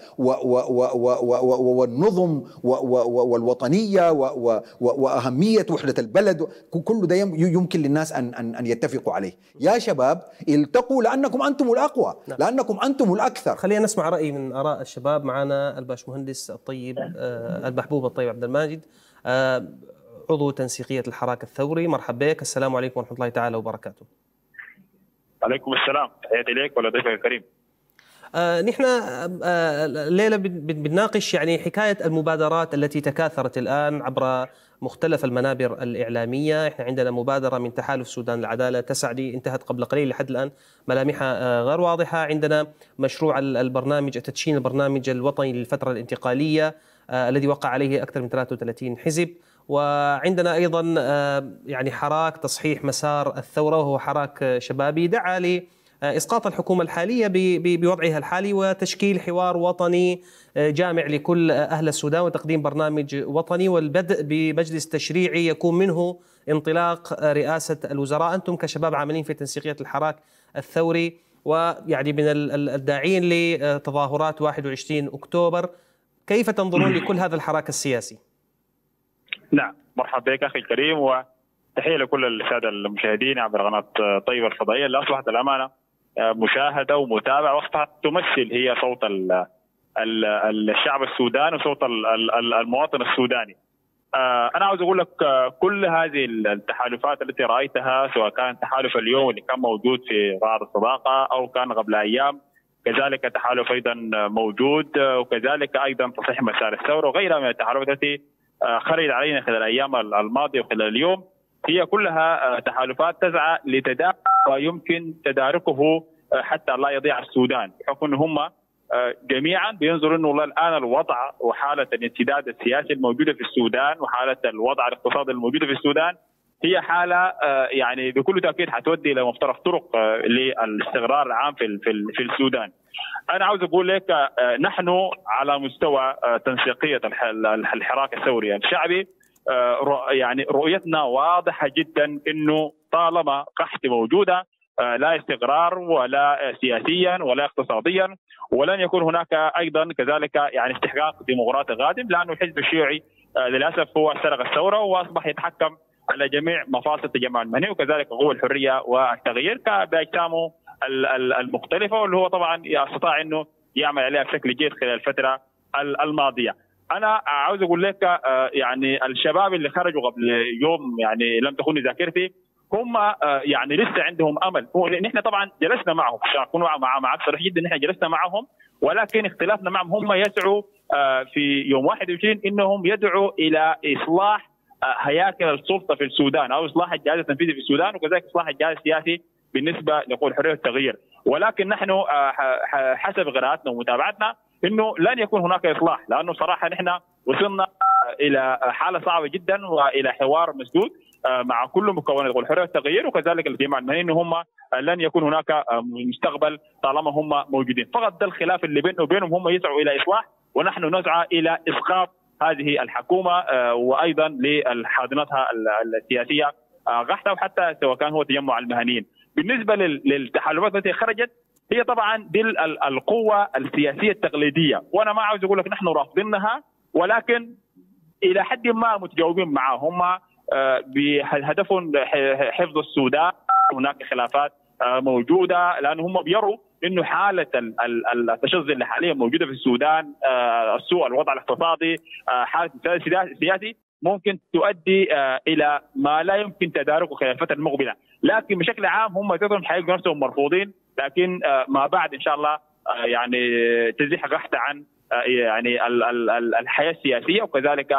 والنظم والوطنية وأهمية وحدة البلد، كل ده يمكن للناس أن أن يتفقوا عليه. يا شباب التقوا لأنكم أنتم الأقوى، لأنكم أنتم الأكثر. خلينا نسمع رأي من آراء الشباب. معنا الباشمهندس الطيب المحبوب الطيب عبد الماجد، عضو تنسيقية الحراك الثوري. مرحبا بك، السلام عليكم ورحمة الله تعالى وبركاته. عليكم السلام، تحياتي لك ولضيفك الكريم. آه نحن آه الليلة بنناقش يعني حكاية المبادرات التي تكاثرت الآن عبر مختلف المنابر الإعلامية. احنا عندنا مبادرة من تحالف السودان للعدالة تسعدي انتهت قبل قليل، لحد الآن ملامحها غير واضحة. عندنا مشروع البرنامج تدشين البرنامج الوطني للفترة الانتقالية الذي وقع عليه أكثر من ثلاثة وثلاثين حزب. وعندنا أيضا يعني حراك تصحيح مسار الثورة، وهو حراك شبابي دعا لإسقاط الحكومة الحالية بوضعها الحالي وتشكيل حوار وطني جامع لكل أهل السودان وتقديم برنامج وطني والبدء بمجلس تشريعي يكون منه انطلاق رئاسة الوزراء. أنتم كشباب عاملين في تنسيقية الحراك الثوري ويعني من الداعين لتظاهرات واحد وعشرين أكتوبر، كيف تنظرون لكل هذا الحراك السياسي؟ نعم، مرحبا بك أخي الكريم، وتحية لكل السادة المشاهدين عبر قناة طيبة الفضائية اللي أصبحت الأمانة مشاهدة ومتابعة، وأصبحت تمثل هي صوت الشعب السوداني وصوت المواطن السوداني. أنا عاوز أقول لك كل هذه التحالفات التي رأيتها، سواء كان تحالف اليوم اللي كان موجود في رائد الصداقة أو كان قبل أيام كذلك تحالف أيضا موجود، وكذلك أيضا تصحيح مسار الثورة وغيرها من التحالفات التي خرجت علينا خلال الأيام الماضية وخلال اليوم، هي كلها تحالفات تسعى لتدارك ويمكن تداركه حتى لا يضيع السودان، بحكم أن هم جميعا بينظروا أنه والله الآن الوضع وحالة الانسداد السياسي الموجودة في السودان وحالة الوضع الاقتصادي الموجودة في السودان هي حالة يعني بكل تأكيد حتودي إلى مفترق طرق للاستقرار العام في في السودان. أنا عاوز أقول لك نحن على مستوى تنسيقية الحراك الثوري الشعبي يعني رؤيتنا واضحة جدا إنه طالما قحط موجودة لا استقرار ولا سياسيا ولا اقتصاديا، ولن يكون هناك أيضا كذلك يعني استحقاق ديمقراطي قادم، لأنه الحزب الشيوعي للأسف هو استرق الثورة وأصبح يتحكم على جميع مفاصل التجمع المدني وكذلك قوى الحرية والتغيير بأجسامه المختلفة، واللي هو طبعا استطاع أنه يعمل عليها بشكل جيد خلال الفترة الماضية. أنا عاوز أقول لك يعني الشباب اللي خرجوا قبل يوم يعني لم تخوني ذاكرتي هم يعني لسه عندهم امل. نحن طبعا جلسنا معهم، اكون مع معك صريح جدا، نحن جلسنا معهم، ولكن اختلافنا معهم هم يسعوا في يوم واحد وعشرين انهم يدعوا الى اصلاح هياكل السلطه في السودان او اصلاح الجهاز التنفيذي في السودان وكذلك اصلاح الجهاز السياسي بالنسبه لقوى الحريه والتغيير. ولكن نحن حسب قراءتنا ومتابعتنا انه لن يكون هناك اصلاح، لانه صراحه نحن وصلنا الى حاله صعبه جدا والى حوار مسدود مع كل مكونات الحريه والتغيير وكذلك الجماعه المدنيه، ان هم لن يكون هناك مستقبل طالما هم موجودين. فقط ده الخلاف اللي بينه وبينهم، هم يسعوا الى اصلاح ونحن نسعى الى اسقاط هذه الحكومه وايضا لحاضنتها السياسيه غحتها، وحتى سواء كان هو تجمع المهنيين. بالنسبه للتحالفات التي خرجت هي طبعا دي القوه السياسيه التقليديه، وانا ما عاوز اقول لك نحن رافضينها، ولكن الى حد ما متجاوبين معهم. هم بهدفهم حفظ السودان، هناك خلافات موجوده لان هم بيروا انه حاله التشظي اللي حاليا موجوده في السودان، السوء الوضع الاقتصادي، حاله السياسي السياسي ممكن تؤدي الى ما لا يمكن تداركه خلال الفتره المقبله. لكن بشكل عام هم ذاتهم حيلقوا نفسهم مرفوضين، لكن ما بعد ان شاء الله يعني تزيح غحته عن يعني الحياة السياسية وكذلك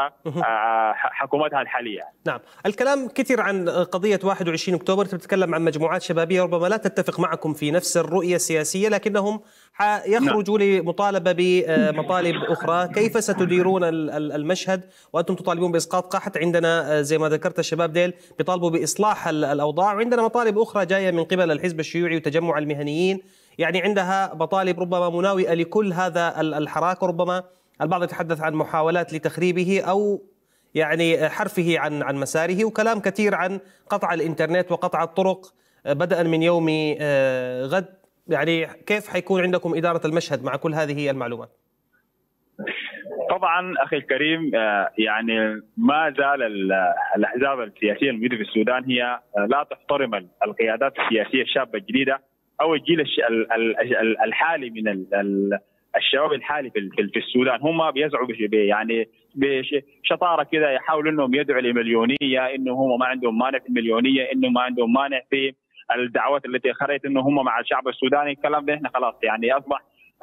حكومتها الحالية. نعم، الكلام كثير عن قضية واحد وعشرين أكتوبر، تتكلم عن مجموعات شبابية ربما لا تتفق معكم في نفس الرؤية السياسية، لكنهم يخرجوا نعم. لمطالبة بمطالب أخرى. كيف ستديرون المشهد وأنتم تطالبون بإسقاط قحط؟ عندنا زي ما ذكرت الشباب ديل بيطالبوا بإصلاح الأوضاع، وعندنا مطالب أخرى جاية من قبل الحزب الشيوعي وتجمع المهنيين، يعني عندها مطالب ربما مناوئة لكل هذا الحراك، وربما البعض يتحدث عن محاولات لتخريبه أو يعني حرفه عن عن مساره، وكلام كثير عن قطع الإنترنت وقطع الطرق بدءا من يوم غد. يعني كيف حيكون عندكم إدارة المشهد مع كل هذه المعلومات؟ طبعا أخي الكريم يعني ما زال الأحزاب السياسية الموجودة في السودان هي لا تحترم القيادات السياسية الشابة الجديدة او الجيل الحالي من الشباب الحالي في السودان. هم بيسعوا يعني بشطاره كذا يحاولوا انهم يدعوا لمليونيه، انه هم ما عندهم مانع في المليونيه، انه ما عندهم مانع في الدعوات التي خرجت انه هم مع الشعب السوداني. الكلام ده احنا خلاص يعني اصبح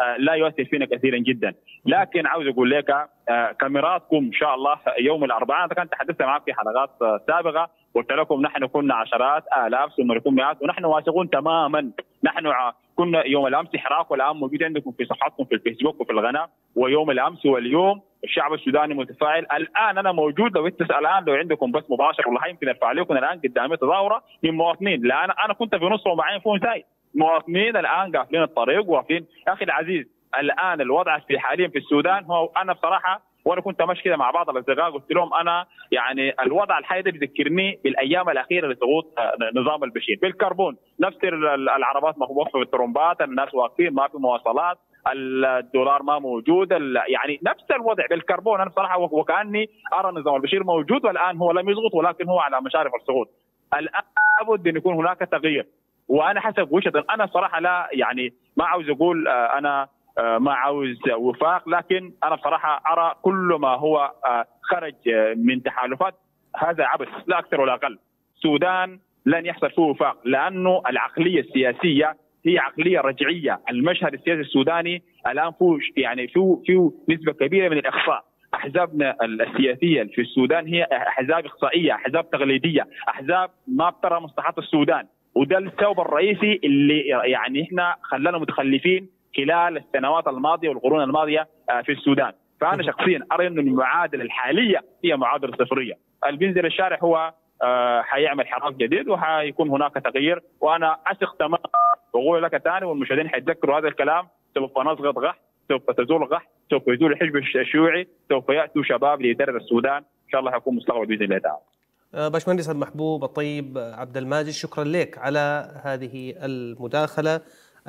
لا يؤثر فينا كثيرا جدا. لكن عاوز اقول لك كاميراتكم ان شاء الله يوم الاربعاء، انا كنت تحدثت معك في حلقات سابقه قلت لكم نحن كنا عشرات الاف ثم نكون مئات، ونحن واثقون تماما. نحن كنا يوم الامس حراك والان موجود عندكم في صفحاتكم في الفيسبوك وفي القناه، ويوم الامس واليوم الشعب السوداني متفاعل. الان انا موجود، لو انت الان لو عندكم بس مباشر والله يمكن ارفع لكم الان قدامي تظاهره من مواطنين، لا انا انا كنت في نص ومعين فون زايد مواطنين الان قافلين الطريق واقفين. اخي العزيز الان الوضع في حاليا في السودان هو انا بصراحه، وانا كنت ماشي كده مع بعض الاصدقاء قلت لهم انا يعني الوضع الحالي ده بيذكرني بالايام الاخيره لسقوط نظام البشير. بالكربون نفس العربات مخبوطه في الترمبات، الناس واقفين ما في مواصلات، الدولار ما موجود، يعني نفس الوضع بالكربون. انا بصراحه وكاني ارى نظام البشير موجود والان هو لم يسقط ولكن هو على مشارف السقوط. الان لابد ان يكون هناك تغيير، وانا حسب وجهه انا صراحه لا يعني ما عاوز اقول انا ما عاوز وفاق، لكن انا بصراحه ارى كل ما هو خرج من تحالفات هذا عبث لا اكثر ولا اقل. السودان لن يحصل فيه وفاق لانه العقليه السياسيه هي عقليه رجعيه. المشهد السياسي السوداني الان فيه يعني فيه فيه نسبه كبيره من الاخفاء. احزابنا السياسيه في السودان هي احزاب اقصائيه، احزاب تقليديه، احزاب ما بترى مصلحات السودان، وده السبب الرئيسي اللي يعني احنا خلانا متخلفين خلال السنوات الماضيه والقرون الماضيه في السودان. فانا شخصيا ارى انه المعادله الحاليه هي معادله صفريه. اللي بينزل الشارع هو حيعمل حراك جديد وحيكون هناك تغيير، وانا اثق تماما واقول لك ثاني والمشاهدين حيتذكروا هذا الكلام. سوف نسقط غح، سوف تزول غح، سوف يزول الحزب الشيوعي، سوف ياتوا شباب لاداره السودان، ان شاء الله حيكون مستقبل باذن الله تعالى. باشمهندس المحبوب الطيب عبد الماجد، شكرا لك على هذه المداخله.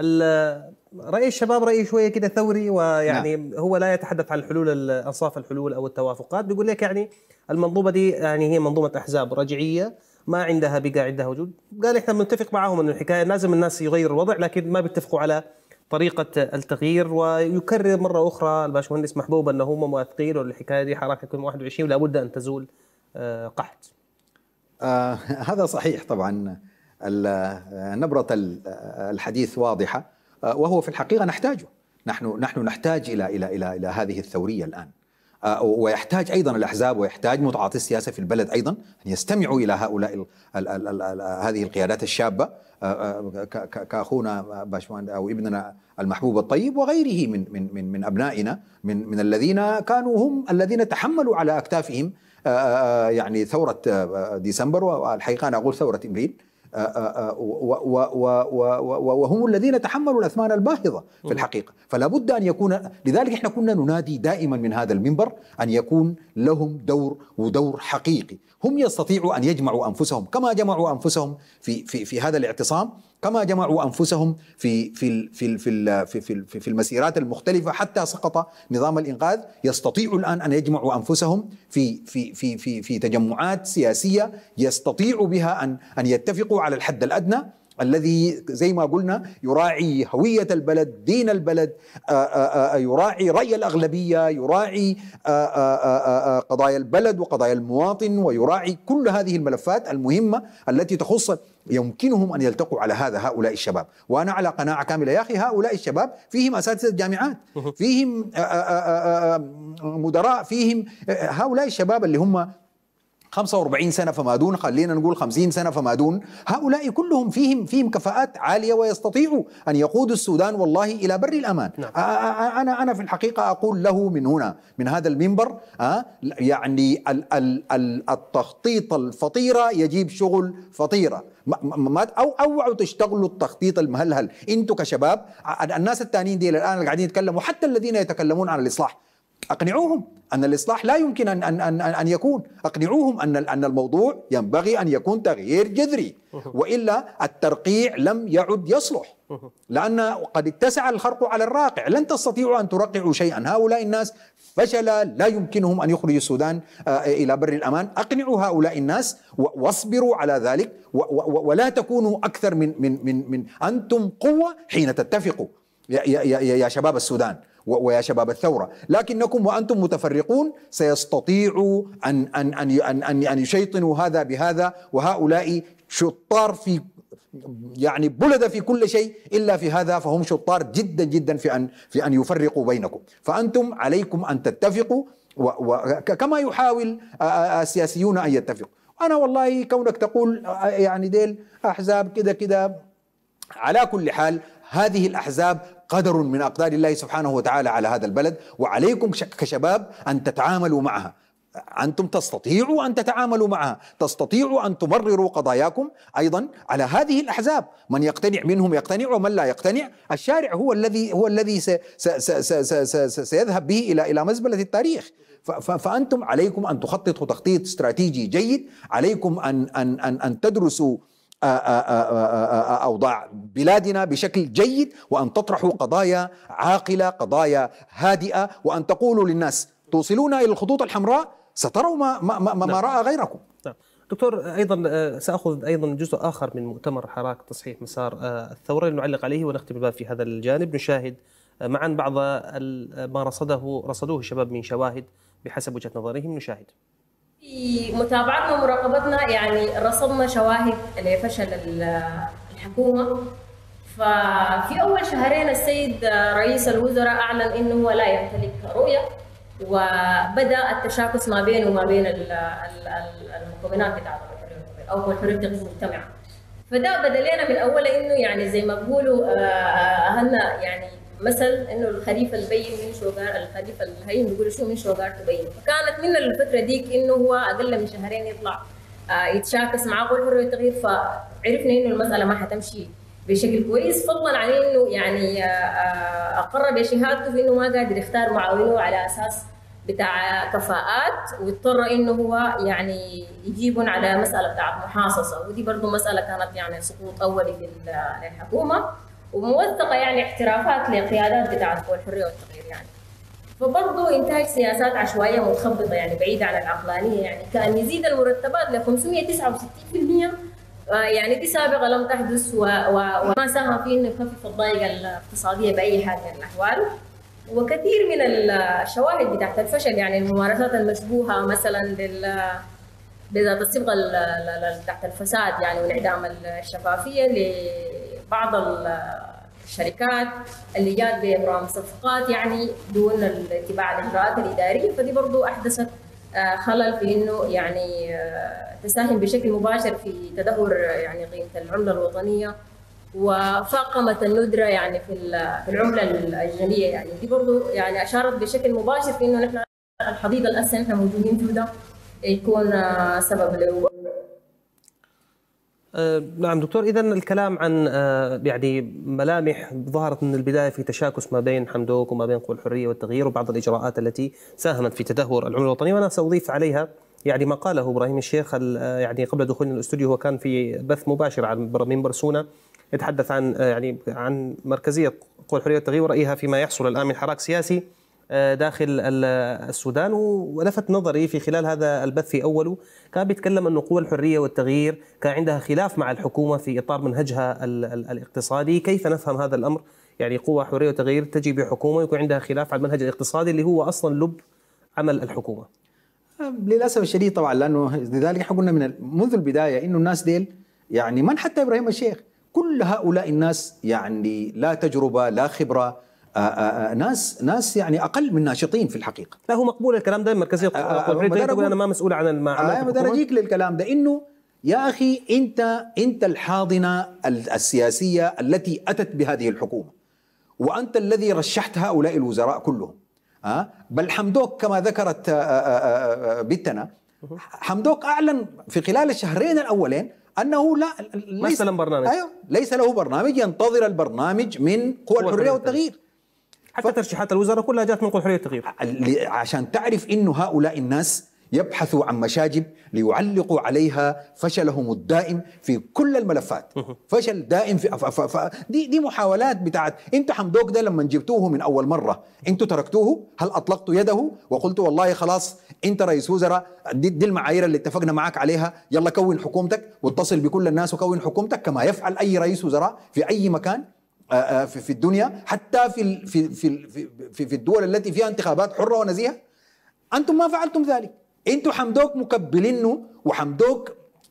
رأي الشباب رأي شوية كده ثوري، ويعني نعم. هو لا يتحدث عن الحلول أنصاف الحلول أو التوافقات، بيقول لك يعني المنظومة دي يعني هي منظومة أحزاب رجعية ما عندها بقى عندها وجود. قال إحنا بنتفق معهم إنه الحكاية لازم الناس يغيروا الوضع، لكن ما بيتفقوا على طريقة التغيير. ويكرر مرة أخرى الباشمهندس محبوب أنه هم موافقين والحكاية دي حراك يكون واحد وعشرين ولا بد أن تزول قحط. آه هذا صحيح طبعا. نبرة الحديث واضحة، وهو في الحقيقة نحتاجه. نحن نحن نحتاج إلى إلى إلى إلى هذه الثورية الآن، ويحتاج أيضا الأحزاب ويحتاج متعاطي السياسة في البلد أيضا أن يستمعوا إلى هؤلاء ال ال ال ال ال هذه القيادات الشابة كأخونا باشمهندس أو ابننا المحبوب الطيب وغيره من من من من أبنائنا من من الذين كانوا هم الذين تحملوا على أكتافهم يعني ثورة ديسمبر، والحقيقة أنا أقول ثورة إبريل، وهم الذين تحملوا الأثمان الباهظة في الحقيقة. فلا بد أن يكون، لذلك إحنا كنا ننادي دائما من هذا المنبر أن يكون لهم دور ودور حقيقي. هم يستطيعوا أن يجمعوا أنفسهم كما جمعوا أنفسهم في في في هذا الاعتصام، كما جمعوا أنفسهم في في في في في في, في المسيرات المختلفة حتى سقط نظام الإنقاذ. يستطيعوا الآن أن يجمعوا أنفسهم في في في في في تجمعات سياسية يستطيعوا بها أن أن يتفقوا على الحد الأدنى الذي زي ما قلنا يراعي هوية البلد، دين البلد، يراعي رأي الأغلبية، يراعي قضايا البلد وقضايا المواطن، ويراعي كل هذه الملفات المهمة التي تخص. يمكنهم أن يلتقوا على هذا هؤلاء الشباب، وأنا على قناعة كاملة يا أخي هؤلاء الشباب فيهم أساتذة جامعات، فيهم مدراء، فيهم هؤلاء الشباب اللي هم خمسة وأربعين سنة فما دون، خلينا نقول خمسين سنة فما دون، هؤلاء كلهم فيهم فيهم كفاءات عالية ويستطيعوا أن يقودوا السودان والله إلى بر الأمان. نعم. أنا أنا في الحقيقة أقول له من هنا من هذا المنبر يعني التخطيط الفطيرة يجيب شغل فطيرة، ما أو أوعوا تشتغلوا التخطيط المهلهل. أنتوا كشباب، الناس التانيين دي الآن اللي قاعدين يتكلموا، حتى الذين يتكلمون عن الإصلاح، أقنعوهم أن الإصلاح لا يمكن أن أن أن أن يكون، أقنعوهم أن أن الموضوع ينبغي أن يكون تغيير جذري، وإلا الترقيع لم يعد يصلح، لأن قد اتسع الخرق على الراقع، لن تستطيعوا أن ترقعوا شيئا. هؤلاء الناس فشل، لا يمكنهم أن يخرجوا السودان إلى بر الأمان. أقنعوا هؤلاء الناس واصبروا على ذلك، ولا تكونوا أكثر من من من من أنتم قوة حين تتفقوا يا يا يا شباب السودان ويا شباب الثورة، لكنكم وأنتم متفرقون سيستطيعوا أن أن أن أن أن يشيطنوا هذا بهذا، وهؤلاء شطار في يعني بلد في كل شيء إلا في هذا، فهم شطار جدا جدا في أن في أن يفرقوا بينكم. فأنتم عليكم أن تتفقوا وكما يحاول السياسيون أن يتفقوا. أنا والله كونك تقول يعني ديل أحزاب كده كده، على كل حال هذه الأحزاب قدر من أقدار الله سبحانه وتعالى على هذا البلد، وعليكم كشباب أن تتعاملوا معها. أنتم تستطيعوا أن تتعاملوا معها، تستطيعوا أن تمرروا قضاياكم أيضا على هذه الأحزاب. من يقتنع منهم يقتنع، ومن لا يقتنع الشارع هو الذي هو الذي سيذهب به إلى إلى مزبلة التاريخ. فأنتم عليكم أن تخططوا تخطيط استراتيجي جيد، عليكم أن أن أن أن تدرسوا أوضاع بلادنا بشكل جيد، وأن تطرحوا قضايا عاقلة، قضايا هادئة، وأن تقولوا للناس توصلون إلى الخطوط الحمراء ستروا ما ما ما, ما رأى غيركم. نعم. دكتور، أيضا سأخذ أيضا جزء آخر من مؤتمر حراك تصحيح مسار الثورة لنعلق عليه ونختم الباب في هذا الجانب. نشاهد معا بعض ما رصده رصدوه الشباب من شواهد بحسب وجهة نظرهم. نشاهد. في متابعتنا ومراقبتنا يعني رصدنا شواهد لفشل الحكومة. ففي أول شهرين السيد رئيس الوزراء أعلن أنه هو لا يمتلك رؤية، وبدأ التشاكس ما بينه وما بين المكونات بتاعت أو الحرية المجتمعة. فده بدأ لنا من أول إنه يعني زي ما بقولوا أهلنا يعني مثل إنه الخريف البين من شوغار، الخريف الهين بيقولوا شو من شوغار تبين. فكانت من الفترة ديك إنه هو أقل من شهرين يطلع يتشاكس معاه قول حرية التغيير، فعرفنا إنه المسألة ما حتمشي بشكل كويس، فضلا عن إنه يعني أقر بشهادته في إنه ما قادر يختار معاونه على أساس بتاع كفاءات، واضطر إنه هو يعني يجيبون على مسألة بتاعت محاصصة، ودي برضه مسألة كانت يعني سقوط أولي في الحكومة، وموثقة يعني احترافات لقيادات بتاعت الحرية والتغيير يعني. فبرضه إنتاج سياسات عشوائية متخبطة يعني بعيدة عن العقلانية، يعني كأن يزيد المرتبات ل خمسمئة وتسعة وستين بالمئة، يعني دي سابقة لم تحدث وما ساهم في إنه يخفف الضائقة الاقتصادية بأي حال من الأحوال. وكثير من الشواهد بتاعت الفشل يعني الممارسات المشبوهة مثلا بال بذات الصبغة تحت الفساد يعني وانعدام الشفافية لبعض الشركات اللي جات ببرامج صفقات يعني دون اتباع الإجراءات الإدارية، فدي برضو أحدثت خلل في إنه يعني تساهم بشكل مباشر في تدهور يعني قيمة العملة الوطنية وفاقمت الندرة يعني في في العملة الأجنبية. يعني دي برضو يعني أشارت بشكل مباشر في إنه نحن الحضيض الأساسي نحن موجودين فيه ده يكون سبب له. أه نعم دكتور، إذا الكلام عن أه يعني ملامح ظهرت من البداية في تشاكس ما بين حمدوك وما بين قوى الحرية والتغيير وبعض الإجراءات التي ساهمت في تدهور العملة الوطنية، وأنا سأضيف عليها يعني ما قاله إبراهيم الشيخ يعني قبل دخولنا الاستوديو، هو كان في بث مباشر عن منبر سونا يتحدث عن يعني عن مركزية قوى الحرية والتغيير ورأيها فيما يحصل الآن من حراك سياسي داخل السودان. ولفت نظري في خلال هذا البث في أوله كان بيتكلم أن قوى الحرية والتغيير كان عندها خلاف مع الحكومة في إطار منهجها الاقتصادي. كيف نفهم هذا الأمر؟ يعني قوى حرية وتغيير تجي بحكومة يكون عندها خلاف على المنهج الاقتصادي اللي هو أصلا لب عمل الحكومة. للأسف الشديد طبعا، لأنه لذلك احنا قلنا من منذ البداية إنه الناس ديل يعني من حتى إبراهيم الشيخ كل هؤلاء الناس يعني لا تجربة لا خبرة، آآ آآ ناس ناس يعني أقل من ناشطين في الحقيقة. لا هو مقبول الكلام ده مركزية قوى الحرية تقول أنا ما مسؤول عن المعاملات. أنا بدرجيك للكلام ده إنه يا أخي أنت أنت الحاضنة السياسية التي أتت بهذه الحكومة، وأنت الذي رشحت هؤلاء الوزراء كلهم. أه؟ بل حمدوك كما ذكرت بنتنا، حمدوك أعلن في خلال الشهرين الأولين أنه لا ليس له برنامج. أيوه ليس له برنامج، ينتظر البرنامج من قوى الحرية والتغيير. حتى ف... ترشيحات الوزراء كلها جات من قوى الحرية والتغيير، عشان تعرف إنه هؤلاء الناس يبحثوا عن مشاجب ليعلقوا عليها فشلهم الدائم في كل الملفات. فشل دائم في ف... ف... ف... دي دي محاولات بتاعت انتوا حمدوك ده لما جبتوه من اول مره انتوا تركتوه؟ هل اطلقتوا يده وقلتوا والله خلاص انت رئيس وزراء، دي, دي المعايير اللي اتفقنا معك عليها، يلا كون حكومتك واتصل بكل الناس وكون حكومتك كما يفعل اي رئيس وزراء في اي مكان في الدنيا، حتى في في في في, في الدول التي فيها انتخابات حره ونزيهه؟ انتم ما فعلتم ذلك. انتوا حمدوك مكبلينه، وحمدوك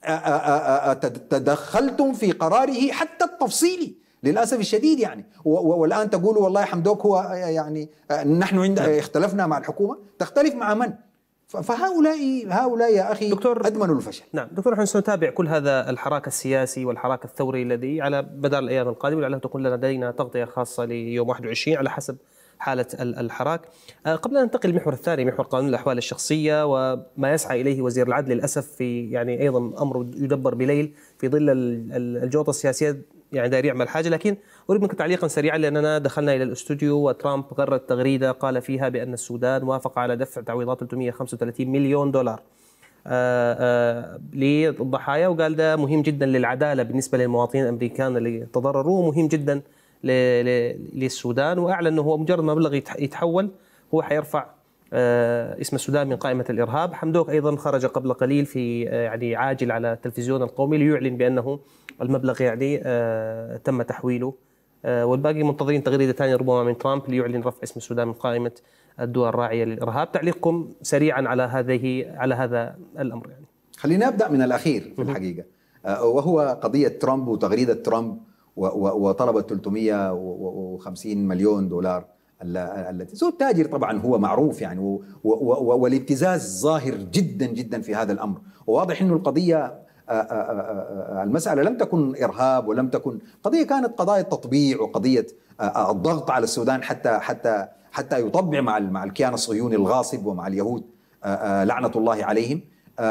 تدخلتم في قراره حتى التفصيلي للأسف الشديد يعني. والآن تقولوا والله حمدوك هو يعني نحن عند اختلفنا مع الحكومة. تختلف مع من؟ فهؤلاء هؤلاء يا أخي دكتور أدمنوا الفشل. نعم دكتور، نحن سنتابع كل هذا الحراك السياسي والحراك الثوري الذي على مدار الأيام القادمة، ولعله تكون لدينا تغطية خاصة ليوم واحد وعشرين على حسب حالة الحراك. قبل أن ننتقل للمحور الثاني، محور قانون الأحوال الشخصية وما يسعى إليه وزير العدل للأسف في يعني أيضا أمر يدبر بليل في ظل الجوطة السياسية، يعني داير يعمل حاجة. لكن أريد منك تعليقا سريعا، لأننا دخلنا إلى الاستوديو وترامب غرد تغريدة قال فيها بأن السودان وافق على دفع تعويضات ثلاثمئة وخمسة وثلاثين مليون دولار آآ آآ للضحايا، وقال ده مهم جدا للعدالة بالنسبة للمواطنين الأمريكان اللي تضرروا، ومهم جدا للسودان. وأعلن أنه هو مجرد مبلغ يتحول هو حيرفع اسم السودان من قائمة الإرهاب. حمدوك أيضا خرج قبل قليل في يعني عاجل على التلفزيون القومي ليعلن بأنه المبلغ يعني تم تحويله، والباقي منتظرين تغريدة ثانية ربما من ترامب ليعلن رفع اسم السودان من قائمة الدول الراعية للإرهاب. تعليقكم سريعا على هذه على هذا الأمر يعني. خلينا نبدأ من الأخير في الحقيقة، وهو قضية ترامب وتغريدة ترامب وطلب ثلاثمئة وخمسين مليون دولار التي زود تاجر طبعا هو معروف يعني، والابتزاز ظاهر جدا جدا في هذا الأمر. وواضح أنه القضية المسألة لم تكن إرهاب ولم تكن قضية، كانت قضايا التطبيع وقضية الضغط على السودان حتى حتى حتى يطبع مع مع الكيان الصهيوني الغاصب ومع اليهود لعنة الله عليهم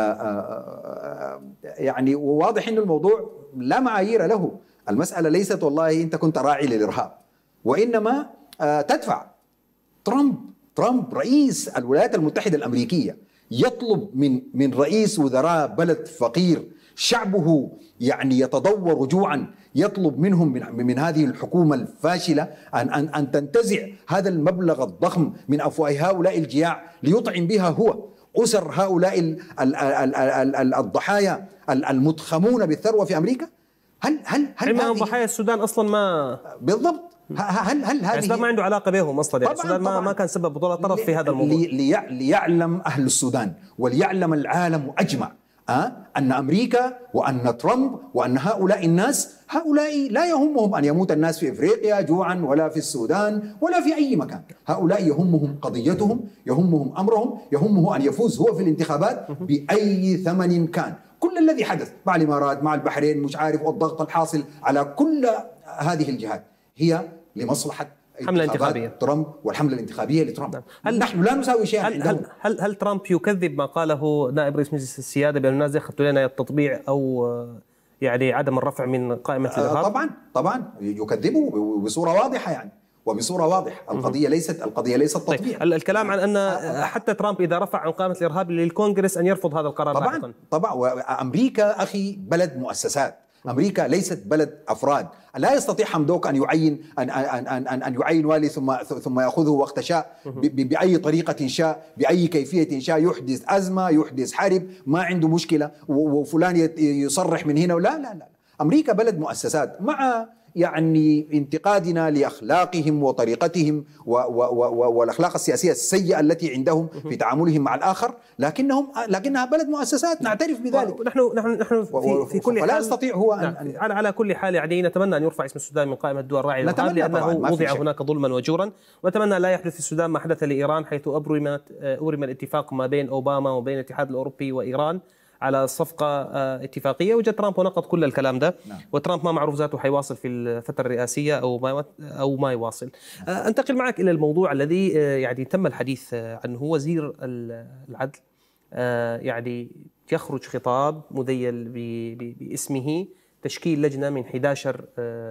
يعني. وواضح أن الموضوع لا معايير له. المسألة ليست والله أنت كنت راعي للإرهاب، وإنما تدفع. ترامب ترامب رئيس الولايات المتحدة الأمريكية يطلب من من رئيس وزراء بلد فقير شعبه يعني يتضور جوعا، يطلب منهم من, من هذه الحكومة الفاشلة أن, أن, أن تنتزع هذا المبلغ الضخم من أفواه هؤلاء الجياع ليطعم بها هو أسر هؤلاء ال ال ال ال ال الضحايا المتخمون بالثروة في أمريكا. هل هل هل هل ضحايا السودان أصلا ما بالضبط؟ هل هل هذه السودان ما عنده علاقة بهم أصلا يعني. السودان ما ما كان سبب بطولة طرف في هذا الموضوع. ليعلم أهل السودان وليعلم العالم أجمع أه؟ أن أمريكا وأن ترامب وأن هؤلاء الناس هؤلاء لا يهمهم أن يموت الناس في إفريقيا جوعا ولا في السودان ولا في أي مكان. هؤلاء يهمهم قضيتهم، يهمهم أمرهم، يهمه أن يفوز هو في الانتخابات بأي ثمن كان. كل الذي حدث مع الإمارات مع البحرين مش عارف، والضغط الحاصل على كل هذه الجهات هي لمصلحة حملة انتخابية ترامب والحملة الانتخابية لترامب. هل نحن لا نساوي شيئا هل, هل, هل, هل ترامب يكذب ما قاله نائب رئيس مجلس السيادة بأن الناس أخذوا لنا التطبيع أو يعني عدم الرفع من قائمة الإرهاب؟ طبعا طبعا يكذبه بصورة واضحة يعني، وبصورة واضحة. القضية ليست القضية ليست تطبيع. طيب. الكلام عن أن حتى ترامب إذا رفع عن قائمة الإرهاب للكونغرس أن يرفض هذا القرار طبعا لاحقا. طبعا. وأمريكا أخي بلد مؤسسات، أمريكا ليست بلد أفراد. لا يستطيع حمدوك أن يعين أن أن أن أن يعين والي ثم ثم يأخذه وقت شاء بأي طريقة شاء بأي كيفية شاء، يحدث أزمة يحدث حرب ما عنده مشكلة، وفلان يصرح من هنا. لا لا لا، أمريكا بلد مؤسسات، مع يعني انتقادنا لأخلاقهم وطريقتهم والأخلاق السياسية السيئة التي عندهم في تعاملهم مع الآخر، لكنهم لكنها بلد مؤسسات نعترف بذلك. نحن نحن نحن في, في كل حال ولا يستطيع هو نعم أن على على كل حال يعني نتمنى أن يرفع اسم السودان من قائمة الدول الراعية للإرهاب، لأنه وضع هناك ظلما وجورا، ونتمنى لا يحدث في السودان ما حدث لإيران، حيث أبرمت أبرم الاتفاق ما بين أوباما وبين الاتحاد الأوروبي وإيران على صفقة اتفاقية، وجاء ترامب ونقض كل الكلام ده. نعم. وترامب ما معروف ذاته حيواصل في الفترة الرئاسية أو ما أو ما يواصل. أنتقل معك إلى الموضوع الذي يعني تم الحديث عنه. وزير العدل يعني يخرج خطاب مذيل باسمه تشكيل لجنة من أحد عشر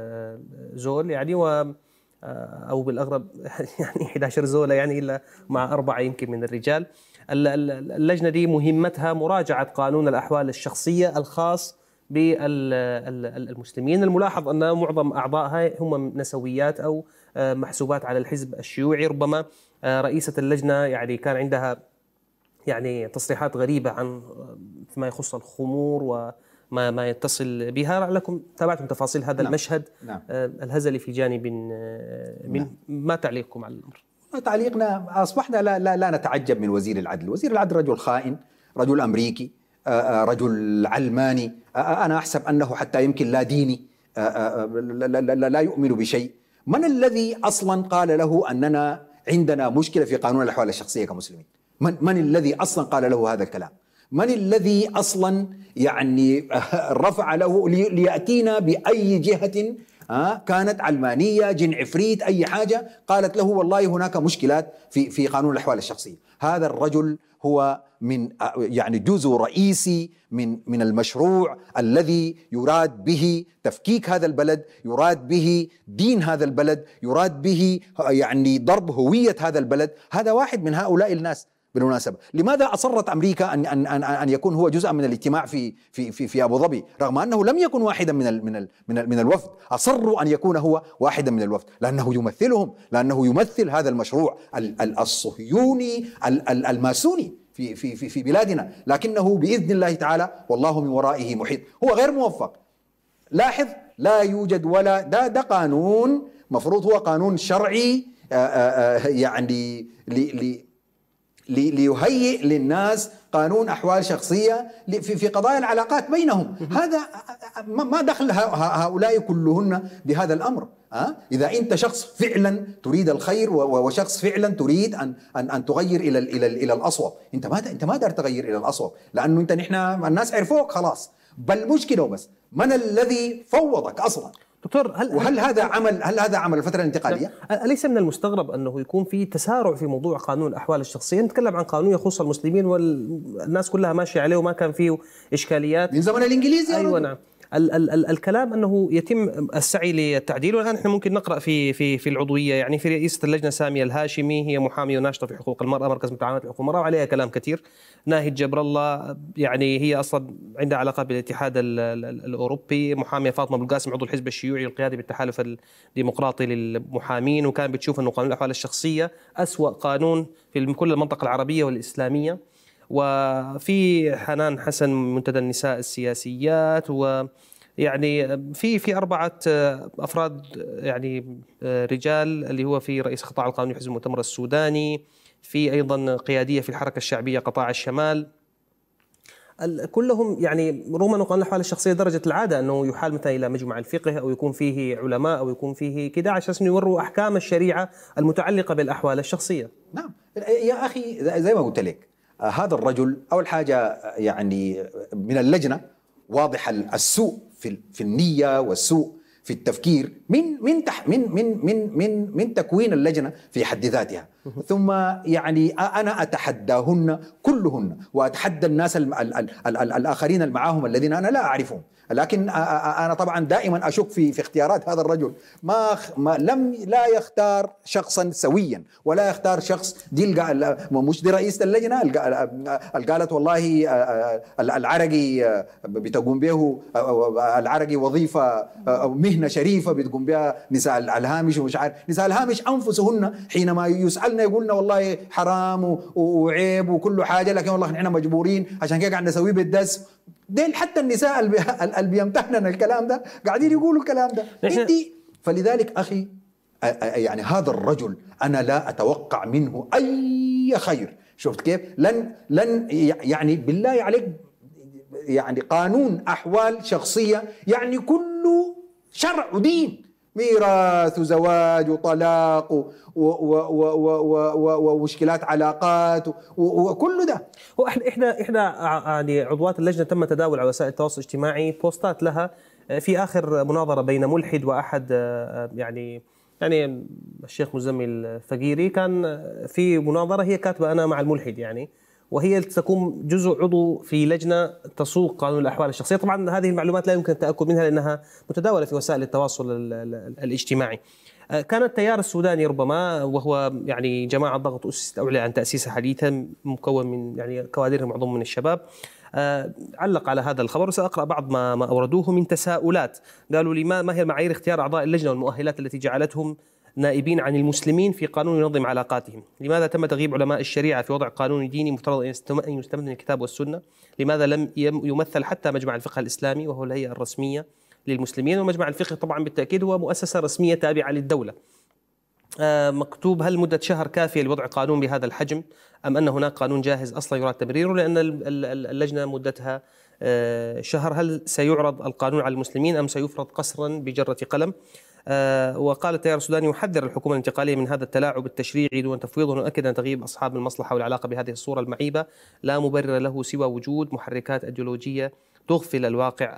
زول يعني، و أو بالأغرب يعني أحد عشر زولة يعني إلا مع أربعة يمكن من الرجال. اللجنة دي مهمتها مراجعة قانون الأحوال الشخصية الخاص بالمسلمين. الملاحظ أن معظم أعضائها هم نسويات أو محسوبات على الحزب الشيوعي. ربما رئيسة اللجنة يعني كان عندها يعني تصريحات غريبة عن فيما يخص الخمور وما ما يتصل بها. لعلكم تابعتم تفاصيل هذا. نعم. المشهد. نعم. الهزلي في جانب من. نعم. ما تعليقكم على الأمر؟ تعليقنا أصبحنا لا, لا, لا نتعجب من وزير العدل. وزير العدل رجل خائن، رجل أمريكي، رجل علماني، أنا أحسب أنه حتى يمكن لا ديني، لا يؤمن بشيء. من الذي أصلا قال له أننا عندنا مشكلة في قانون الأحوال الشخصية كمسلمين؟ من, من الذي أصلا قال له هذا الكلام؟ من الذي أصلا يعني رفع له ليأتينا بأي جهة كانت علمانية جن عفريت أي حاجة قالت له والله هناك مشكلات في في قانون الأحوال الشخصية؟ هذا الرجل هو من يعني جزء رئيسي من من المشروع الذي يراد به تفكيك هذا البلد، يراد به دين هذا البلد، يراد به يعني ضرب هوية هذا البلد. هذا واحد من هؤلاء الناس. بالمناسبة، لماذا أصرت أمريكا أن أن أن أن يكون هو جزءا من الاجتماع في في في في أبو ظبي رغم أنه لم يكن واحدا من ال من ال من, ال من الوفد؟ أصروا أن يكون هو واحدا من الوفد لأنه يمثلهم، لأنه يمثل هذا المشروع الصهيوني الماسوني في في في في بلادنا، لكنه بإذن الله تعالى والله من ورائه محيط. هو غير موفق. لاحظ، لا يوجد ولا ده ده قانون مفروض هو قانون شرعي يعني ل ليهيئ للناس قانون أحوال شخصية في في قضايا العلاقات بينهم. هذا ما دخل هؤلاء كلهن بهذا الأمر. إذا أنت شخص فعلا تريد الخير وشخص فعلا تريد أن أن أن تغير إلى إلى إلى الأصوب، أنت ما أنت ما قادر تغير إلى الأصوب لأنه أنت نحن الناس عرفوك خلاص. بل مشكلة وبس، من الذي فوضك أصلا؟ دكتور، هل وهل هذا عمل هل هذا عمل الفترة الانتقالية؟ أليس من المستغرب أنه يكون في تسارع في موضوع قانون الأحوال الشخصية؟ نتكلم عن قانون يخص المسلمين والناس كلها ماشية عليه وما كان فيه إشكاليات من زمن الإنجليزي. أيوة نعم. ال ال ال الكلام أنه يتم السعي للتعديل، والآن احنا ممكن نقرأ في في في العضوية، يعني في رئيسة اللجنة سامية الهاشمي، هي محامية وناشطة في حقوق المرأة، مركز متعاملات حقوق المرأة، وعليها كلام كثير. ناهد جبر الله يعني هي أصلا عندها علاقة بالاتحاد الأوروبي. محامية فاطمة أبو القاسم عضو الحزب الشيوعي القيادي بالتحالف الديمقراطي للمحامين، وكان بتشوف أنه قانون الأحوال الشخصية أسوأ قانون في كل المنطقة العربية والإسلامية. وفي حنان حسن منتدى النساء السياسيات، و يعني في في أربعة أفراد يعني رجال، اللي هو في رئيس قطاع القانوني حزب المؤتمر السوداني، في أيضا قيادية في الحركة الشعبية قطاع الشمال. كلهم يعني رغم أنه قانون الأحوال الشخصية درجة العادة أنه يحال مثلا إلى مجمع الفقه أو يكون فيه علماء أو يكون فيه كده عشان يوروا أحكام الشريعة المتعلقة بالأحوال الشخصية. نعم يا أخي، زي ما قلت لك، هذا الرجل أول حاجة يعني من اللجنة واضح السوء في في النية والسوء في التفكير من من من من من من من تكوين اللجنة في حد ذاتها. ثم يعني أنا أتحداهن كلهن، وأتحدى الناس ال ال ال ال ال الآخرين المعاهم الذين أنا لا أعرفهم، لكن أنا طبعا دائما أشك في في اختيارات هذا الرجل. ما, ما لم لا يختار شخصا سويا، ولا يختار شخص دي مش دي رئيسة اللجنة اللي قالت والله العرقي بتقوم به العرقي وظيفة مهنة شريفة بتقوم بها نساء الهامش ومش عارف. نساء الهامش أنفسهن حينما يسألنا يقولنا والله حرام وعيب وكل حاجة، لكن والله نحن مجبورين عشان كده قاعد نسويه بالدس. ديل حتى النساء اللي بيمتحنن الكلام ده قاعدين يقولوا الكلام ده. انت فلذلك اخي يعني هذا الرجل انا لا اتوقع منه اي خير. شفت كيف؟ لن لن يعني بالله عليك يعني قانون احوال شخصيه يعني كله شرع ودين، ميراث وزواج وطلاق ومشكلات علاقات وكل ده. هو احنا احنا احنا يعني عضوات اللجنه تم تداول على وسائل التواصل الاجتماعي بوستات لها في اخر مناظره بين ملحد واحد يعني يعني الشيخ مزمل الفقيري، كان في مناظره هي كاتبه انا مع الملحد يعني، وهي تكون جزء عضو في لجنة تسوق قانون الأحوال الشخصية. طبعا هذه المعلومات لا يمكن التأكد منها لأنها متداولة في وسائل التواصل الاجتماعي. كان التيار السوداني ربما، وهو يعني جماعة ضغط أسست أعلن عن تأسيسها حديثا مكون من يعني كوادر معظم من الشباب، علق على هذا الخبر، وسأقرأ بعض ما ما أوردوه من تساؤلات. قالوا لي ما هي معايير اختيار أعضاء اللجنة والمؤهلات التي جعلتهم نائبين عن المسلمين في قانون ينظم علاقاتهم؟ لماذا تم تغييب علماء الشريعة في وضع قانون ديني مفترض أن يستمد من الكتاب والسنة؟ لماذا لم يمثل حتى مجمع الفقه الإسلامي وهو الهيئة الرسمية للمسلمين؟ ومجمع الفقه طبعا بالتأكيد هو مؤسسة رسمية تابعة للدولة. مكتوب هل مدة شهر كافية لوضع قانون بهذا الحجم أم أن هناك قانون جاهز أصلا يراد تمريره؟ لأن اللجنة مدتها شهر. هل سيعرض القانون على المسلمين أم سيفرض قسرا بجرة قلم؟ وقال التيار السوداني يحذر الحكومة الانتقالية من هذا التلاعب التشريعي دون تفويض، ونؤكد أن تغييب أصحاب المصلحة والعلاقة بهذه الصورة المعيبة لا مبرر له سوى وجود محركات أيديولوجية تغفل الواقع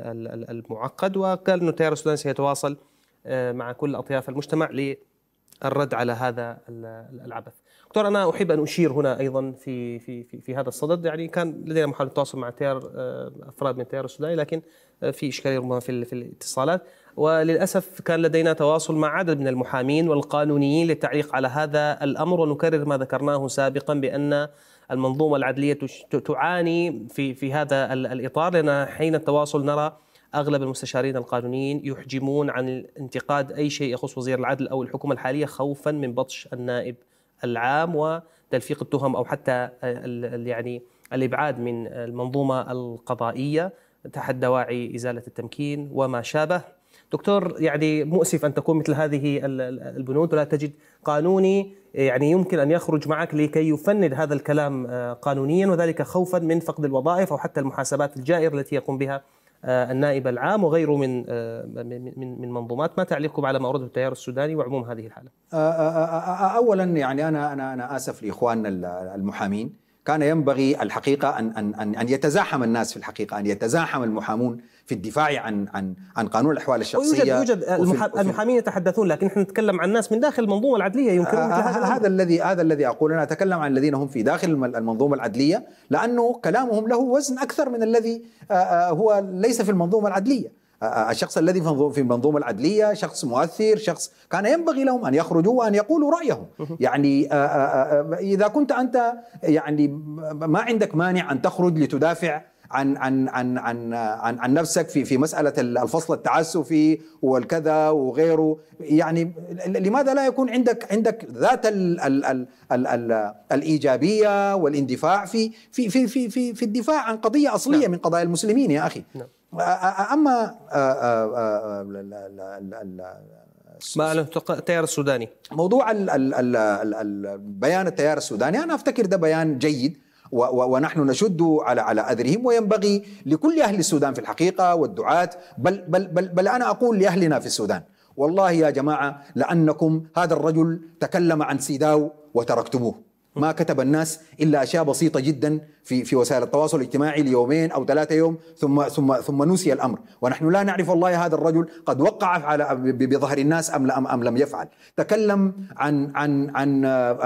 المعقد. وقال أن التيار السوداني سيتواصل مع كل أطياف المجتمع للرد على هذا العبث. دكتور، أنا أحب أن أشير هنا أيضا في في في, في هذا الصدد، يعني كان لدينا محاولة تواصل مع التيار أفراد من التيار السوداني، لكن في إشكالية ربما في في الاتصالات، وللأسف كان لدينا تواصل مع عدد من المحامين والقانونيين للتعليق على هذا الأمر. ونكرر ما ذكرناه سابقا بأن المنظومة العدلية تعاني في في هذا الإطار، لأن حين التواصل نرى أغلب المستشارين القانونيين يحجمون عن انتقاد أي شيء يخص وزير العدل أو الحكومة الحالية خوفا من بطش النائب العام وتلفيق التهم أو حتى يعني الإبعاد من المنظومة القضائية تحت دواعي إزالة التمكين وما شابه. دكتور، يعني مؤسف أن تكون مثل هذه البنود ولا تجد قانوني يعني يمكن أن يخرج معك لكي يفند هذا الكلام قانونيا، وذلك خوفا من فقد الوظائف أو حتى المحاسبات الجائرة التي يقوم بها النائب العام وغيره من من من منظومات. ما تعليقكم على ما أورده التيار السوداني وعموم هذه الحالة؟ أولا يعني أنا أنا أنا آسف لإخواننا المحامين، كان ينبغي الحقيقة أن أن أن يتزاحم الناس، في الحقيقة أن يتزاحم المحامون في الدفاع عن عن عن قانون الأحوال الشخصية. يوجد يوجد المحامين يتحدثون، لكن نحن نتكلم عن ناس من داخل المنظومة العدلية يمكن هذا الذي هذا الذي أقول. أنا أتكلم عن الذين هم في داخل المنظومة العدلية، لأنه كلامهم له وزن أكثر من الذي هو ليس في المنظومة العدلية. الشخص الذي في المنظومة العدلية شخص مؤثر، شخص كان ينبغي لهم أن يخرجوا وأن يقولوا رأيهم. يعني إذا كنت أنت يعني ما عندك مانع أن تخرج لتدافع عن عن عن عن عن, عن نفسك في في مسألة الفصل التعسفي والكذا وغيره، يعني لماذا لا يكون عندك عندك ذات ال ال ال ال ال الإيجابية والاندفاع في في في في في, في الدفاع عن قضية أصلية من قضايا المسلمين يا أخي؟ أما ما أعلن التيار السوداني موضوع البيان التيار السوداني، أنا أفتكر ده بيان جيد ونحن نشد على على أذرهم، وينبغي لكل أهل السودان في الحقيقة والدعاة، بل بل بل, بل أنا أقول لأهلنا في السودان، والله يا جماعة لأنكم هذا الرجل تكلم عن سيداو وتركتموه. ما كتب الناس إلا أشياء بسيطة جدا في في وسائل التواصل الاجتماعي ليومين أو ثلاثة يوم، ثم ثم ثم نسي الأمر، ونحن لا نعرف والله هذا الرجل قد وقع على بظهر الناس أم أم أم لم يفعل. تكلم عن عن عن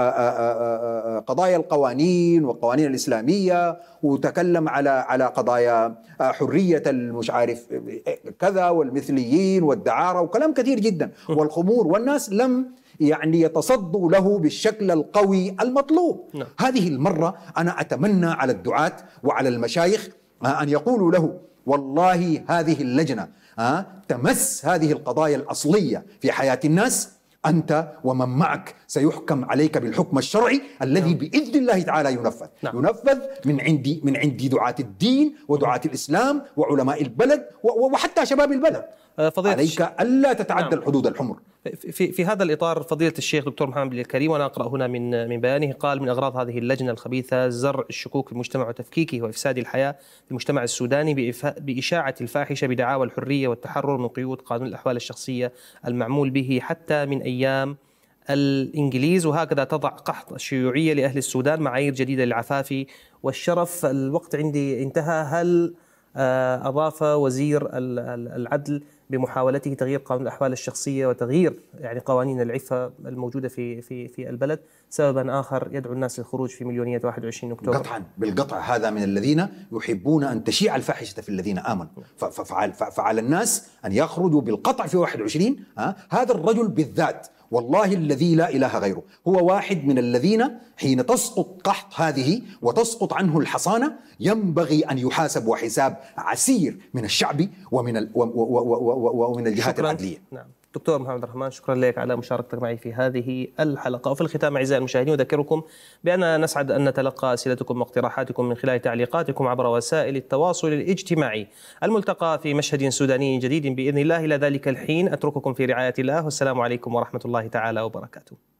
قضايا القوانين والقوانين الإسلامية، وتكلم على على قضايا حرية المش عارف كذا والمثليين والدعارة وكلام كثير جدا والخمور، والناس لم يعني يتصدوا له بالشكل القوي المطلوب. نعم. هذه المرة أنا أتمنى على الدعاة وعلى المشايخ أن يقولوا له والله هذه اللجنة تمس هذه القضايا الأصلية في حياة الناس، أنت ومن معك سيحكم عليك بالحكم الشرعي الذي بإذن الله تعالى ينفذ. نعم. ينفذ من عندي من عندي دعاة الدين ودعاة الإسلام وعلماء البلد وحتى شباب البلد. عليك ألا تتعدى نعم. الحدود الحمر. في في هذا الإطار فضيلة الشيخ دكتور محمد بن الكريم، وأنا أقرأ هنا من من بيانه، قال من أغراض هذه اللجنة الخبيثة زرع الشكوك في المجتمع وتفكيكه وإفساد الحياة في المجتمع السوداني بإشاعة الفاحشة بدعاوى الحرية والتحرر من قيود قانون الأحوال الشخصية المعمول به حتى من أيام الإنجليز، وهكذا تضع قحط الشيوعية لأهل السودان معايير جديدة للعفاف والشرف. الوقت عندي انتهى. هل أضاف وزير العدل بمحاولته تغيير قانون الأحوال الشخصية وتغيير يعني قوانين العفة الموجودة في في في البلد سببا آخر يدعو الناس للخروج في مليونية واحد وعشرين أكتوبر؟ قطعا بالقطع هذا من الذين يحبون أن تشيع الفاحشة في الذين آمنوا، فعلى فعلى الناس أن يخرجوا بالقطع في واحد وعشرين. هذا الرجل بالذات والله الذي لا إله غيره هو واحد من الذين حين تسقط قحط هذه وتسقط عنه الحصانة ينبغي أن يحاسب وحساب عسير من الشعب ومن ومن الجهات العدلية. نعم. دكتور محمد عبد الرحمن، شكرا لك على مشاركتك معي في هذه الحلقة. وفي الختام أعزائي المشاهدين أذكركم بأننا نسعد أن نتلقى أسئلتكم واقتراحاتكم من خلال تعليقاتكم عبر وسائل التواصل الاجتماعي. الملتقى في مشهد سوداني جديد بإذن الله. إلى ذلك الحين أترككم في رعاية الله، والسلام عليكم ورحمة الله تعالى وبركاته.